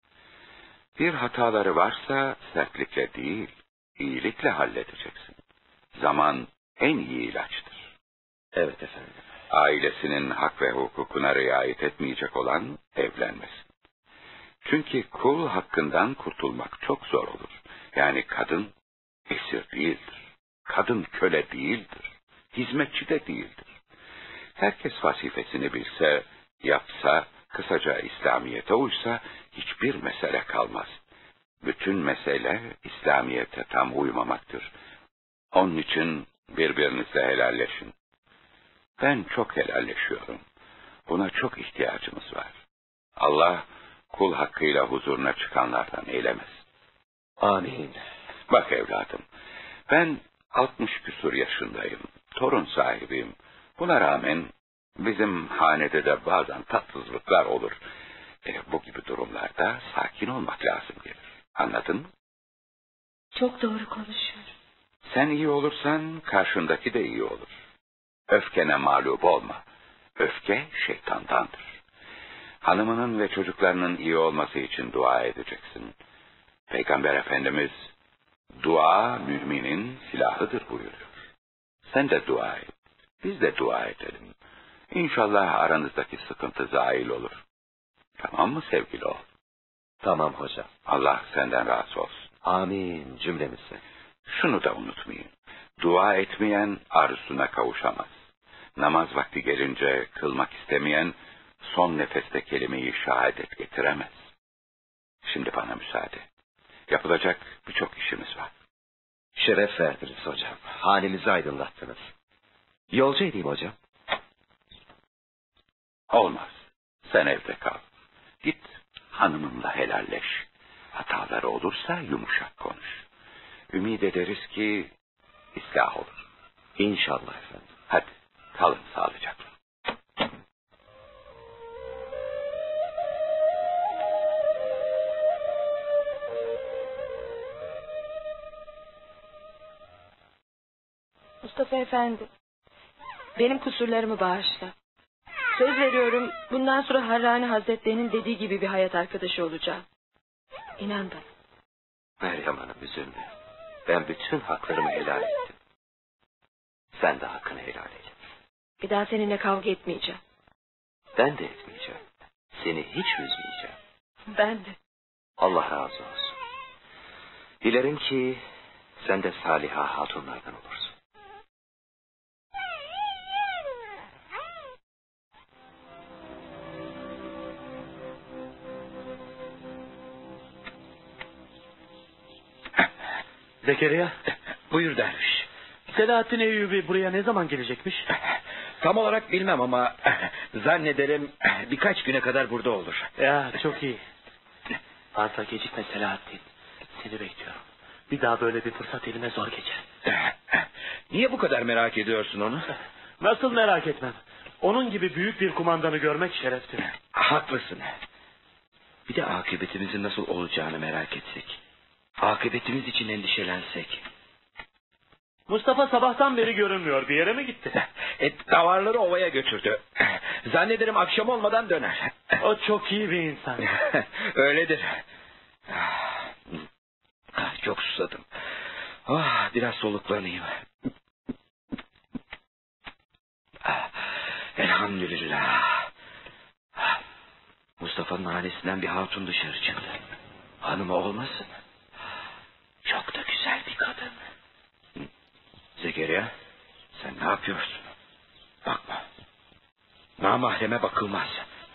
Bir hataları varsa sertlikle değil, iyilikle halledeceksin. Zaman en iyi ilaçtır. Evet efendim. Ailesinin hak ve hukukuna riayet etmeyecek olan evlenmesin. Çünkü kul hakkından kurtulmak çok zor olur. Yani kadın esir değildir. Kadın köle değildir. Hizmetçi de değildir. Herkes vazifesini bilse, yapsa, kısaca İslamiyet'e uysa hiçbir mesele kalmaz. Bütün mesele İslamiyet'e tam uymamaktır. Onun için birbirinizle helalleşin. Ben çok helalleşiyorum. Buna çok ihtiyacımız var. Allah kul hakkıyla huzuruna çıkanlardan eylemez. Amin. Bak evladım, ben altmış küsur yaşındayım. Torun sahibiyim. Buna rağmen bizim hanede de bazen tatsızlıklar olur. E, bu gibi durumlarda sakin olmak lazım gelir. Anladın mı? Çok doğru konuşuyorum. Sen iyi olursan karşındaki de iyi olur. Öfkene mağlup olma. Öfke şeytandandır. Hanımının ve çocuklarının iyi olması için dua edeceksin. Peygamber Efendimiz, dua müminin silahıdır buyuruyor. Sen de dua et. Biz de dua edelim. İnşallah aranızdaki sıkıntı zail olur. Tamam mı sevgili oğul? Tamam hocam. Allah senden razı olsun. Amin cümlemizle. Şunu da unutmayın. Dua etmeyen arzusuna kavuşamaz. Namaz vakti gelince kılmak istemeyen son nefeste kelime-i şehadet getiremez. Şimdi bana müsaade. Yapılacak birçok işimiz var. Şeref verdiniz hocam. Halimizi aydınlattınız. Yolcu edeyim hocam. Olmaz. Sen evde kal. Git hanımınla helalleş. Hataları olursa yumuşak konuş. Ümid ederiz ki ıslah olur. İnşallah efendim. Hadi kalın sağlıcakla. Mustafa Efendi, benim kusurlarımı bağışla. Söz veriyorum, bundan sonra Harrani Hazretleri'nin dediği gibi bir hayat arkadaşı olacağım. İnan bana. Meryem Hanım üzülme. Ben bütün haklarımı helal ettim. Sen de hakkını helal et. Bir daha seninle kavga etmeyeceğim. Ben de etmeyeceğim. Seni hiç üzmeyeceğim. Ben de. Allah razı olsun. Dilerim ki sen de Saliha hatunlardan olursun. Zekeriya. Buyur derviş. Selahattin Eyyubi buraya ne zaman gelecekmiş? Tam olarak bilmem ama zannederim birkaç güne kadar burada olur. Ya çok iyi. Fazla gecikme Selahattin. Seni bekliyorum. Bir daha böyle bir fırsat elime zor geçer. Niye bu kadar merak ediyorsun onu? Nasıl merak etmem. Onun gibi büyük bir kumandanı görmek şereftir. Haklısın. Bir de akıbetimizin nasıl olacağını merak etsek. Akıbetimiz için endişelensek. Mustafa sabahtan beri görünmüyor. Bir yere mi gitti? E, davarları ovaya götürdü. Zannederim akşam olmadan döner. O çok iyi bir insan. Öyledir. Ah, çok susadım. Ah, biraz soluklanayım. Elhamdülillah. Mustafa'nın hanesinden bir hatun dışarı çıktı. Hanımı olmasın? Çok da güzel bir kadın. Zekeriya, sen ne yapıyorsun? Bakma. Namahreme bakılmaz.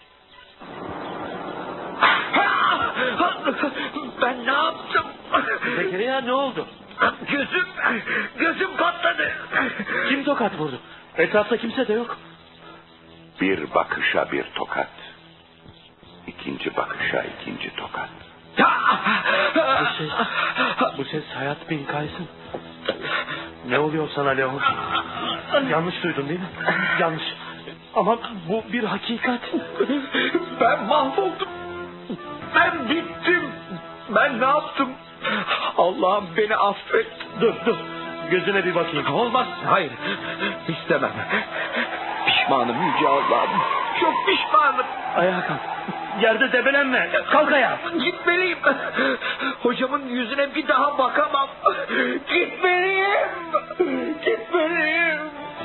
Ben ne yaptım? Zekeriya ne oldu? Gözüm, gözüm patladı. Kim tokat vurdu? Etrafta kimse de yok. Bir bakışa bir tokat. İkinci bakışa ikinci tokat. Bu ses, bu ses Hayat bin Kays'ın. Ne oluyor sana Leon? Yanlış duydun değil mi? Yanlış. Ama bu bir hakikat. Ben mahvoldum. Ben bittim. Ben ne yaptım? Allah'ım beni affet. Dur dur. Gözüne bir bakayım. Olmaz. Hayır. İstemem. Pişmanım Yüce Allah'ım. Çok pişmanım. Ayağa kalk. Yerde debelenme. Kalk ayağa. Gitmeliyim. Hocamın yüzüne bir daha bakamam. Gitmeliyim. Gitmeliyim.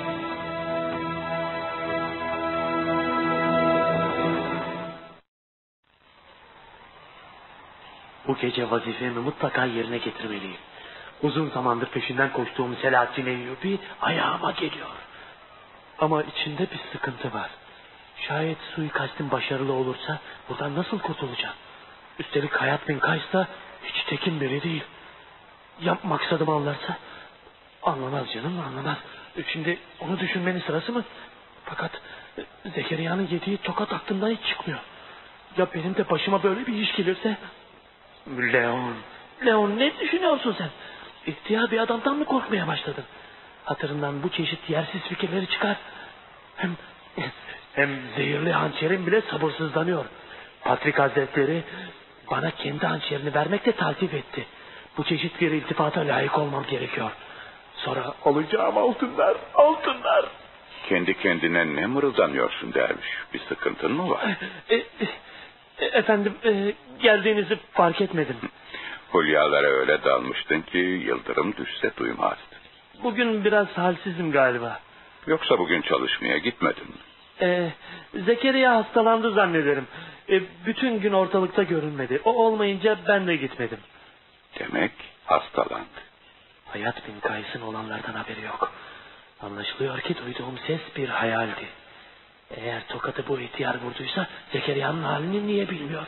Bu gece vazifemi mutlaka yerine getirmeliyim. Uzun zamandır peşinden koştuğum Selahattin Eyyubi ayağıma geliyor. Ama içinde bir sıkıntı var. Şayet suikastin başarılı olursa buradan nasıl kurtulacağım? Üstelik Hayat bin Kays da hiç tekin biri değil. Ya maksadımı anlarsa? Anlamaz canım, anlamaz. Şimdi onu düşünmenin sırası mı? Fakat Zekeriya'nın yediği tokat aklımdan hiç çıkmıyor. Ya benim de başıma böyle bir iş gelirse? Leon, Leon ne düşünüyorsun sen? İhtiyar bir adamdan mı korkmaya başladın? Hatırından bu çeşit yersiz fikirleri çıkar. Hem hem zehirli hançerim bile sabırsızlanıyor. Patrik Hazretleri bana kendi hançerini vermekle taltif etti. Bu çeşit bir iltifata layık olmam gerekiyor. Sonra alacağım altınlar, altınlar. Kendi kendine ne mırıldanıyorsun derviş? Bir sıkıntın mı var? E, e, e, efendim e, geldiğinizi fark etmedim. Hülyalara öyle dalmıştın ki yıldırım düşse duymazdın. Bugün biraz halsizim galiba. Yoksa bugün çalışmaya gitmedin mi? Ee, Zekeriya hastalandı zannederim. Ee, bütün gün ortalıkta görünmedi. O olmayınca ben de gitmedim. Demek hastalandı. Hayat bin Kays'ın olanlardan haberi yok. Anlaşılıyor ki duyduğum ses bir hayaldi. Eğer tokatı bu ihtiyar vurduysa Zekeriya'nın halini niye bilmiyor?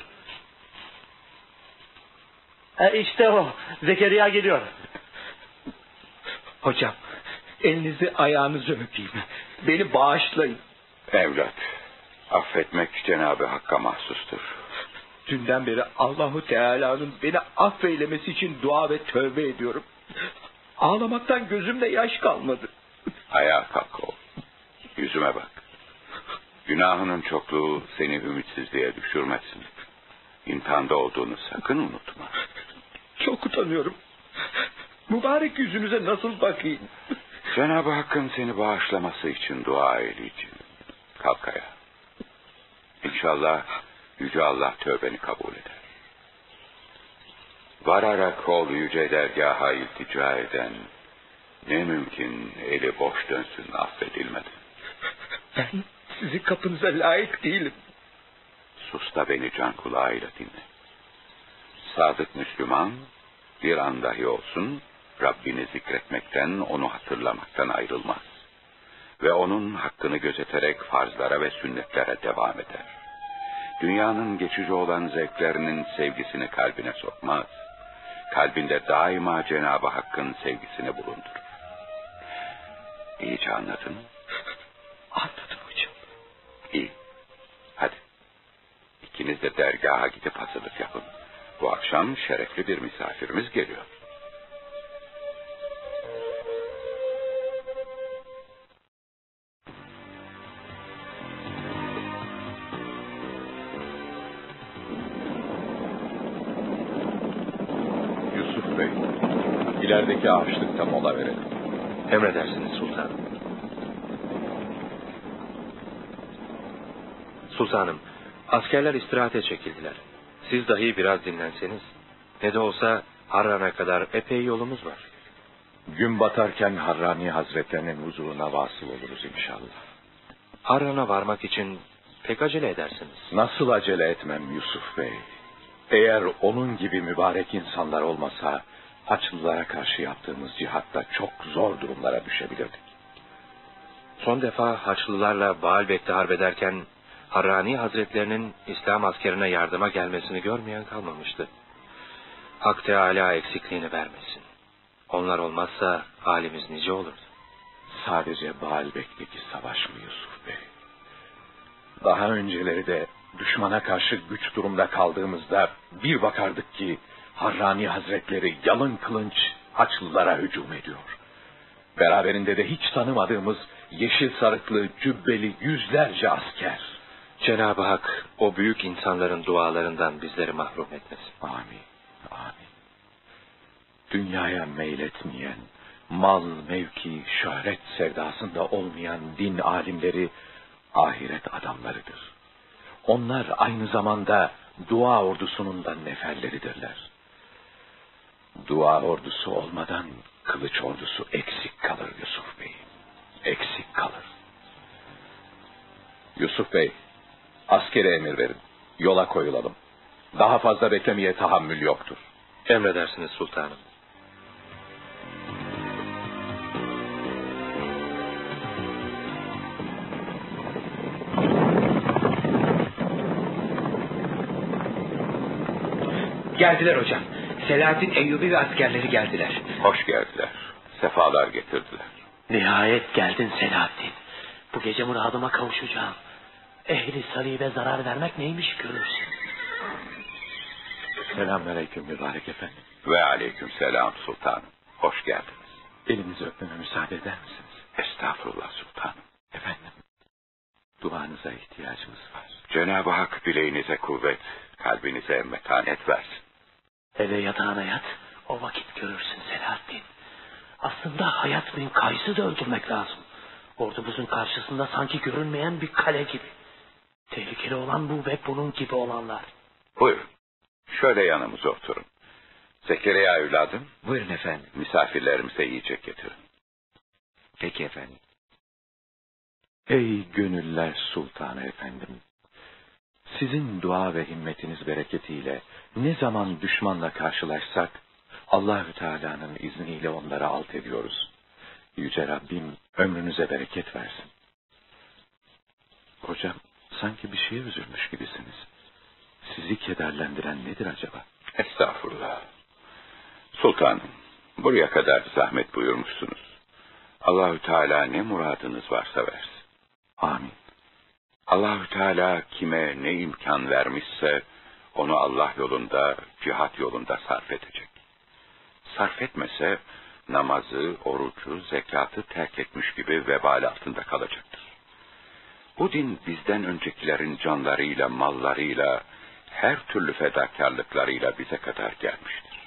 E işte o. Zekeriya geliyor. Hocam, elinizi ayağınızı öpeyim. Beni bağışlayın. Evlat, affetmek Cenab-ı Hakk'a mahsustur. Dünden beri Allahu Teala'nın beni affeylemesi için dua ve tövbe ediyorum. Ağlamaktan gözümde yaş kalmadı. Ayağa kalk oğlum. Yüzüme bak. Günahının çokluğu seni ümitsizliğe düşürmesin. İmtihanda olduğunu sakın unutma. Çok utanıyorum. Mübarek yüzünüze nasıl bakayım? Cenab-ı Hakk'ın seni bağışlaması için dua eyleyeceğim. Kalk ayağa. İnşallah Yüce Allah tövbeni kabul eder. Vararak ol yüce dergaha iltica eden, ne mümkün eli boş dönsün affedilmeden. Ben sizin kapınıza layık değilim. Sus da beni can kulağıyla dinle. Sadık Müslüman bir an dahi olsun Rabbini zikretmekten, onu hatırlamaktan ayrılmaz. Ve onun hakkını gözeterek farzlara ve sünnetlere devam eder. Dünyanın geçici olan zevklerinin sevgisini kalbine sokmaz. Kalbinde daima Cenab-ı Hakk'ın sevgisini bulundurur. İyice anladın mı? Anladım hocam. İyi. Hadi. İkiniz de dergaha gidip hazırlık yapın. Bu akşam şerefli bir misafirimiz geliyor. Yusuf Bey, ilerideki ağaçlıkta mola verelim. Emredersiniz sultanım. Sultanım, askerler istirahate çekildiler. Siz dahi biraz dinlenseniz. Ne de olsa Harran'a kadar epey yolumuz var. Gün batarken Harrani Hazretlerinin huzuruna vasıl oluruz inşallah. Harran'a varmak için pek acele edersiniz. Nasıl acele etmem Yusuf Bey? Eğer onun gibi mübarek insanlar olmasa Haçlılara karşı yaptığımız cihatta çok zor durumlara düşebilirdik. Son defa Haçlılarla Baalbek'te harbederken Harrani Hazretlerinin İslam askerine yardıma gelmesini görmeyen kalmamıştı. Hak Teâlâ eksikliğini vermesin. Onlar olmazsa halimiz nice olurdu. Sadece Baalbek'teki savaş mı Yusuf Bey? Daha önceleri de düşmana karşı güç durumda kaldığımızda bir bakardık ki Harrani Hazretleri yalın kılınç Haçlılara hücum ediyor. Beraberinde de hiç tanımadığımız yeşil sarıklı, cübbeli yüzlerce asker. Cenab-ı Hak o büyük insanların dualarından bizleri mahrum etmesin. Amin, amin. Dünyaya meyletmeyen, mal, mevki, şöhret sevdasında olmayan din alimleri ahiret adamlarıdır. Onlar aynı zamanda dua ordusunun da neferleridirler. Dua ordusu olmadan kılıç ordusu eksik kalır Yusuf Bey. Eksik kalır. Yusuf Bey, askere emir verin. Yola koyulalım. Daha fazla beklemeye tahammül yoktur. Emredersiniz sultanım. Geldiler hocam. Selahaddin Eyyubi ve askerleri geldiler. Hoş geldiler. Sefalar getirdiler. Nihayet geldin Selahaddin. Bu gece muradıma kavuşacağım. Ehli salibe zarar vermek neymiş görürsün. Selamünaleyküm mübarek efendim. Ve aleyküm selam sultanım. Hoş geldiniz. Elinizi öpmeme müsaade eder misiniz? Estağfurullah sultanım. Efendim, duanıza ihtiyacımız var. Cenab-ı Hak bileğinize kuvvet, kalbinize metanet versin. Hele yatağına yat, o vakit görürsün Selahaddin. Aslında Hayat bin Kays'ı da öldürmek lazım. Ordumuzun karşısında sanki görünmeyen bir kale gibi. Tehlikeli olan bu ve bunun gibi olanlar. Buyurun, şöyle yanımıza oturun. Zekeriya evladım. Buyurun efendim. Misafirlerimize yiyecek getirin. Peki efendim. Ey gönüller sultanı efendim. Sizin dua ve himmetiniz bereketiyle ne zaman düşmanla karşılaşsak Allahü Teala'nın izniyle onları alt ediyoruz. Yüce Rabbim ömrünüze bereket versin. Hocam sanki bir şeye üzülmüş gibisiniz. Sizi kederlendiren nedir acaba? Estağfurullah. Sultanım, buraya kadar zahmet buyurmuşsunuz. Allahü Teala ne muradınız varsa versin. Amin. Allahü Teala kime ne imkan vermişse onu Allah yolunda, cihat yolunda sarf edecek. Sarf etmese namazı, orucu, zekatı terk etmiş gibi vebal altında kalacaktır. Bu din bizden öncekilerin canlarıyla, mallarıyla, her türlü fedakarlıklarıyla bize kadar gelmiştir.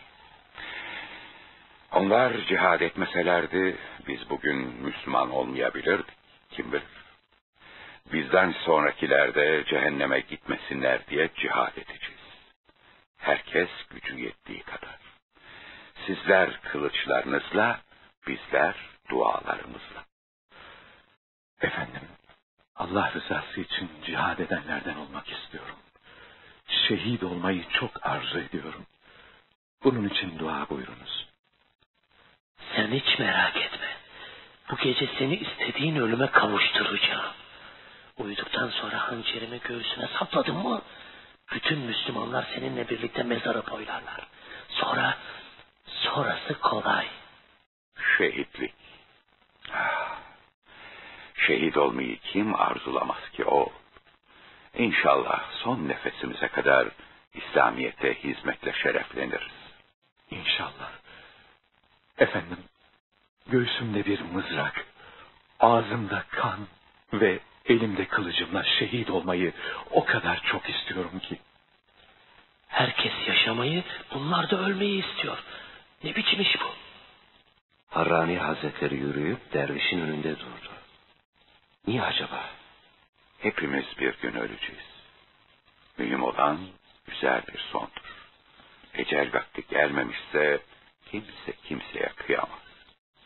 Onlar cihad etmeselerdi biz bugün Müslüman olmayabilirdik. Kim bilir? Bizden sonrakiler de cehenneme gitmesinler diye cihad edeceğiz. Herkes gücü yettiği kadar. Sizler kılıçlarınızla, bizler dualarımızla. Efendim, Allah rızası için cihad edenlerden olmak istiyorum. Şehit olmayı çok arzu ediyorum. Bunun için dua buyurunuz. Sen hiç merak etme. Bu gece seni istediğin ölüme kavuşturacağım. Uyuduktan sonra hançerimi göğsüne sapladım mı bütün Müslümanlar seninle birlikte mezara boylarlar. Sonra, sonrası kolay. Şehitlik. Ah, şehit olmayı kim arzulamaz ki o? İnşallah son nefesimize kadar İslamiyet'e hizmetle şerefleniriz. İnşallah. Efendim, göğsümde bir mızrak, ağzımda kan ve elimde kılıcımla şehit olmayı o kadar çok istiyorum ki. Herkes yaşamayı, bunlar da ölmeyi istiyor. Ne biçim iş bu? Harrani Hazretleri yürüyüp dervişin önünde durdu. Niye acaba? Hepimiz bir gün öleceğiz. Mühim olan güzel bir sondur. Ecel vakti gelmemişse kimse kimseye kıyamaz.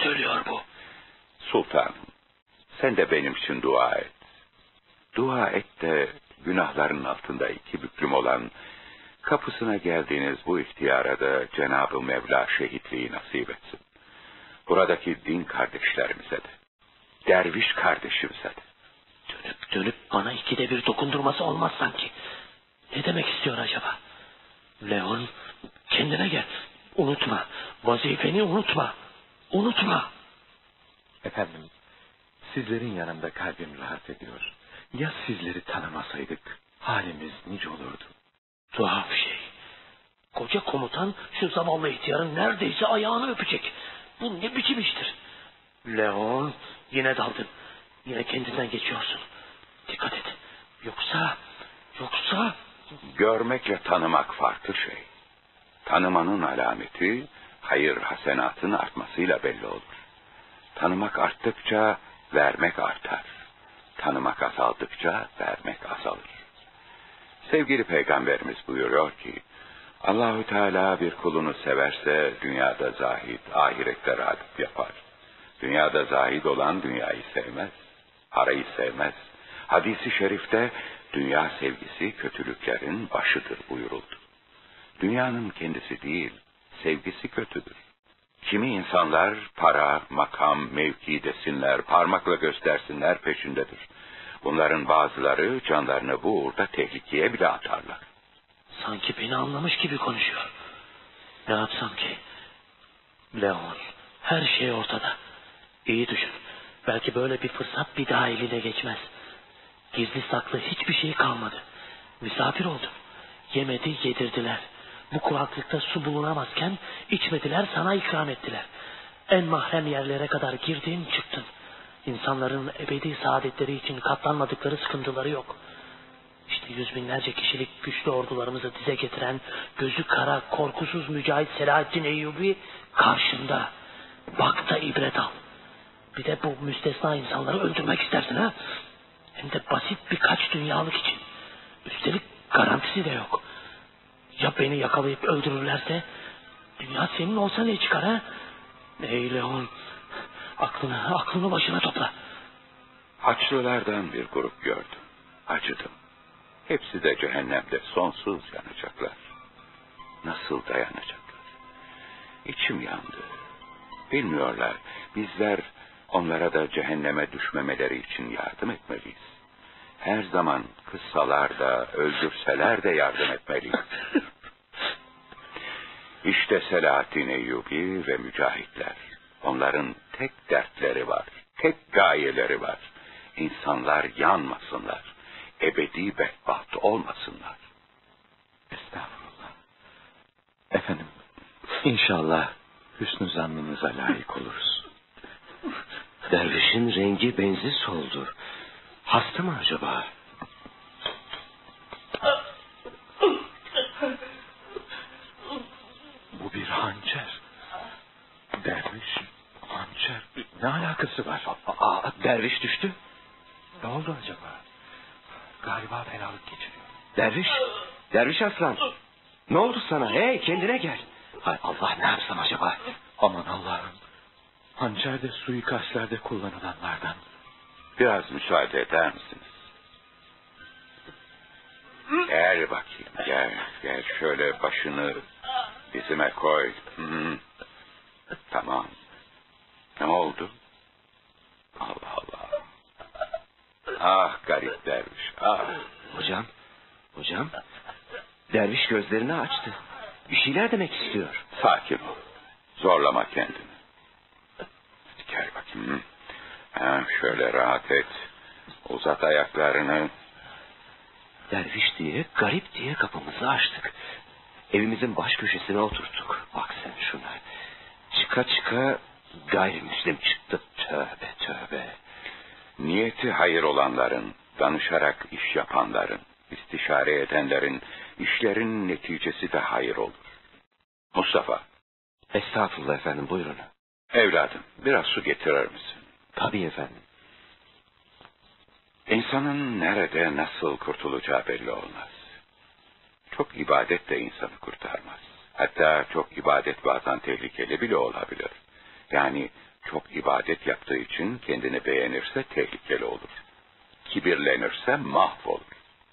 söylüyor bu? Sultanım, sen de benim için dua et. Dua et de günahların altında iki büklüm olan, kapısına geldiğiniz bu ihtiyara da Cenab-ı Mevla şehitliği nasip etsin. Buradaki din kardeşlerimize de, derviş kardeşimize de. Dönüp dönüp bana ikide bir dokundurması olmaz sanki. Ne demek istiyor acaba? Leon, kendine gel. Unutma, vazifeni unutma. Unutma. Efendim, sizlerin yanında kalbim rahat ediyor. Ya sizleri tanımasaydık, halimiz nice olurdu. Tuhaf şey. Koca komutan şu zavallı ihtiyarın neredeyse ayağını öpecek. Bu ne biçim iştir? Leon, yine daldın. Yine kendinden geçiyorsun. Dikkat et. Yoksa, yoksa... Görmekle tanımak farklı şey. Tanımanın alameti, hayır hasenatın artmasıyla belli olur. Tanımak arttıkça vermek artar. Tanımak azaldıkça vermek azalır. Sevgili Peygamberimiz buyuruyor ki, Allahü Teala bir kulunu severse dünyada zahid, ahirette rağbet yapar. Dünyada zahid olan dünyayı sevmez, parayı sevmez. Hadis-i şerifte dünya sevgisi kötülüklerin başıdır buyuruldu. Dünyanın kendisi değil, sevgisi kötüdür. Kimi insanlar para, makam, mevki desinler, parmakla göstersinler peşindedir. Bunların bazıları canlarını bu uğurda tehlikeye bile atarlar. Sanki beni anlamış gibi konuşuyor. Ne yapsam ki? Leon, her şey ortada. İyi düşün. Belki böyle bir fırsat bir daha eline geçmez. Gizli saklı hiçbir şey kalmadı. Misafir oldum. Yemedi, yedirdiler. Bu kuraklıkta su bulunamazken içmediler, sana ikram ettiler. En mahrem yerlere kadar girdin, çıktın. İnsanların ebedi saadetleri için katlanmadıkları sıkıntıları yok. İşte yüz binlerce kişilik güçlü ordularımızı dize getiren gözü kara, korkusuz mücahit Selahaddin Eyyubi karşında. Bak da ibret al. Bir de bu müstesna insanları öldürmek istersin ha? Hem de basit birkaç dünyalık için. Üstelik garantisi de yok. Ya beni yakalayıp öldürürlerse dünya senin olsa ne çıkar ha? Ey Leon, aklını, aklını başına topla. Haçlılardan bir grup gördüm. Acıdım. Hepsi de cehennemde sonsuz yanacaklar. Nasıl dayanacaklar? İçim yandı. Bilmiyorlar. Bizler onlara da cehenneme düşmemeleri için yardım etmeliyiz. Her zaman kıssalar da, öldürseler de yardım etmeliyiz. İşte Selahaddin Eyyubi ve mücahitler. Onların tek dertleri var, tek gayeleri var. İnsanlar yanmasınlar, ebedi bedbaht olmasınlar. Estağfurullah. Efendim, inşallah hüsnü zannınıza layık oluruz. Dervişin rengi benzi soldu. Hasta mı acaba? Bu bir hançer. Derviş, hançer. Ne alakası var? Aa, derviş düştü. Ne oldu acaba? Galiba fenalık geçiriyor. Derviş, derviş aslan. Ne oldu sana? Hey, kendine gel. Hay Allah, ne yapsam acaba? Aman Allah'ım. Hançer de suikastlerde kullanılanlardan. Biraz müsaade eder misiniz? Gel bakayım, gel, gel şöyle başını dizime koy. Hı-hı. Tamam. Ne oldu? Allah Allah. Ah garip derviş, ah. Hocam, hocam. Derviş gözlerini açtı. Bir şeyler demek istiyor. Sakin ol. Zorlama kendini. Hadi gel bakayım. Ha, şöyle rahat et. Uzat ayaklarını. Derviş diye, garip diye kapımızı açtık. Evimizin baş köşesine oturttuk. Bak sen şuna. Çıka çıka gayrimüslim çıktı. Tövbe tövbe. Niyeti hayır olanların, danışarak iş yapanların, istişare edenlerin, işlerin neticesi de hayır olur. Mustafa. Estağfurullah efendim, buyurun. Evladım, biraz su getirir misin? Tabii efendim. İnsanın nerede nasıl kurtulacağı belli olmaz. Çok ibadet de insanı kurtarmaz. Hatta çok ibadet bazen tehlikeli bile olabilir. Yani çok ibadet yaptığı için kendini beğenirse tehlikeli olur. Kibirlenirse mahvolur.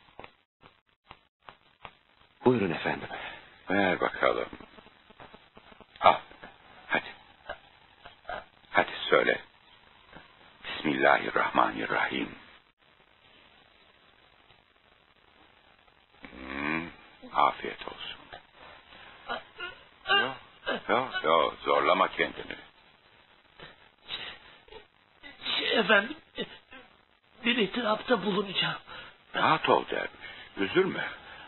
Buyurun efendim. Ver bakalım. Al. Hadi. Hadi söyle. Bismillahirrahmanirrahim. Hmm, afiyet olsun. Yok, yok, yok. Zorlama kendini. Şey efendim, bir itirafta bulunacağım. Rahat ol dermiş. Üzülme.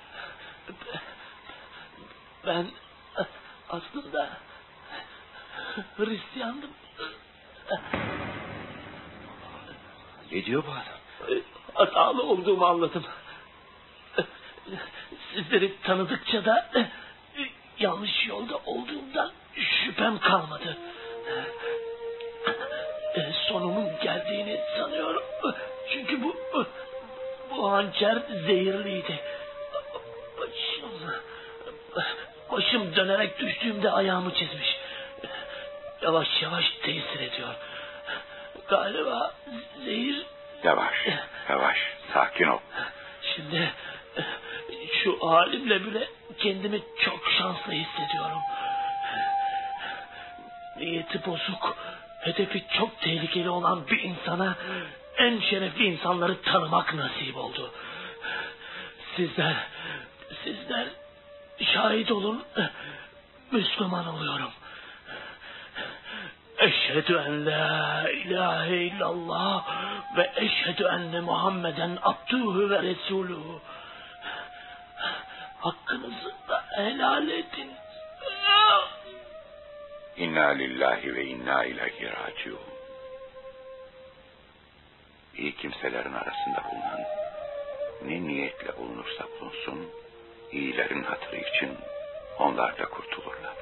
Ben aslında Hristiyandım. Ne diyor bu adam? Hatalı olduğumu anladım. Sizleri tanıdıkça da yanlış yolda olduğumdan şüphem kalmadı. Sonumun geldiğini sanıyorum. Çünkü bu bu hançer zehirliydi. Başım, başım dönerek düştüğümde ayağımı çizmiş. Yavaş yavaş tesir ediyor. Galiba zehir... Yavaş, yavaş. Sakin ol. Şimdi şu halimle bile kendimi çok şanslı hissediyorum. Niyeti bozuk, hedefi çok tehlikeli olan bir insana en şerefli insanları tanımak nasip oldu. Sizler, sizler şahit olun, Müslüman oluyorum. Eşhedü en la ilahe illallah ve eşhedü enne Muhammeden abduhu ve resuluhu. Hakkınızı da helal edin. İnna lillahi ve inna ileyhi raciun. İyi kimselerin arasında bulunan, ne niyetle bulunursa bulunsun, iyilerin hatırı için onlar da kurtulurlar.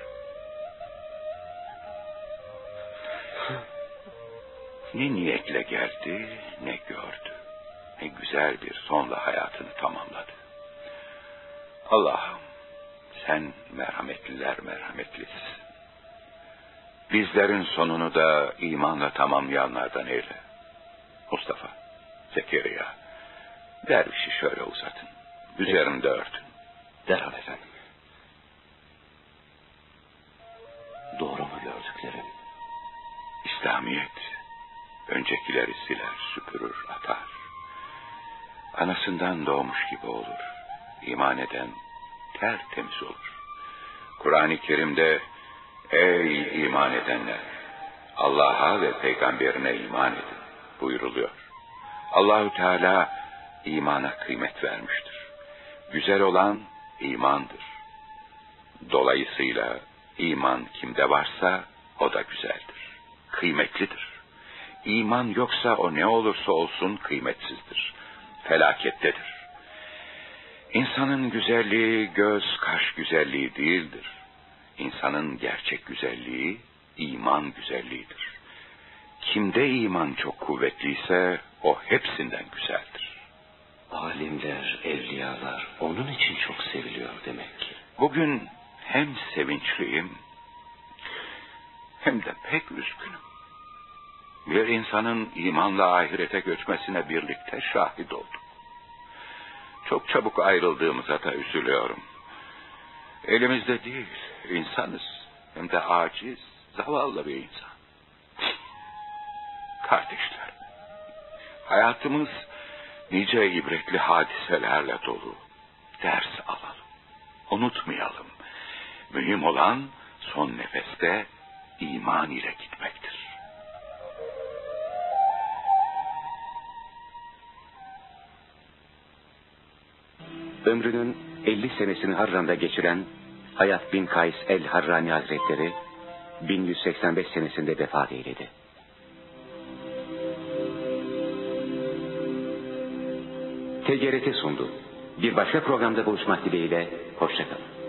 Ne niyetle geldi, ne gördü. Ne güzel bir sonla hayatını tamamladı. Allah'ım, sen merhametliler merhametlisisin. Bizlerin sonunu da imanla tamamlayanlardan eyle. Mustafa, Zekeriya, dervişi şöyle uzatın. Üzerinde örtün. Derhal efendim. Doğru mu gördüklerim? İslamiyet öncekileri siler, süpürür, atar. Anasından doğmuş gibi olur. İman eden tertemiz olur. Kur'an-ı Kerim'de ey iman edenler, Allah'a ve peygamberine iman edin buyuruluyor. Allahü Teala imana kıymet vermiştir. Güzel olan imandır. Dolayısıyla iman kimde varsa o da güzeldir. Kıymetlidir. İman yoksa o ne olursa olsun kıymetsizdir. Felakettedir. İnsanın güzelliği göz kaş güzelliği değildir. İnsanın gerçek güzelliği iman güzelliğidir. Kimde iman çok kuvvetliyse o hepsinden güzeldir. Alimler, evliyalar onun için çok seviliyor demek ki. Bugün hem sevinçliyim hem de pek üzgünüm. Bir insanın imanla ahirete göçmesine birlikte şahit olduk. Çok çabuk ayrıldığımıza da üzülüyorum. Elimizde değil, insanız. Hem de aciz, zavallı bir insan. Kardeşler, hayatımız nice ibretli hadiselerle dolu. Ders alalım, unutmayalım. Mühim olan son nefeste iman ile gitmektir. Ömrünün elli senesini Harran'da geçiren Hayat bin Kays el-Harrani Hazretleri bin yüz seksen beş senesinde vefat eyledi. T G R T sundu. Bir başka programda buluşmak dileğiyle, hoşça kalın.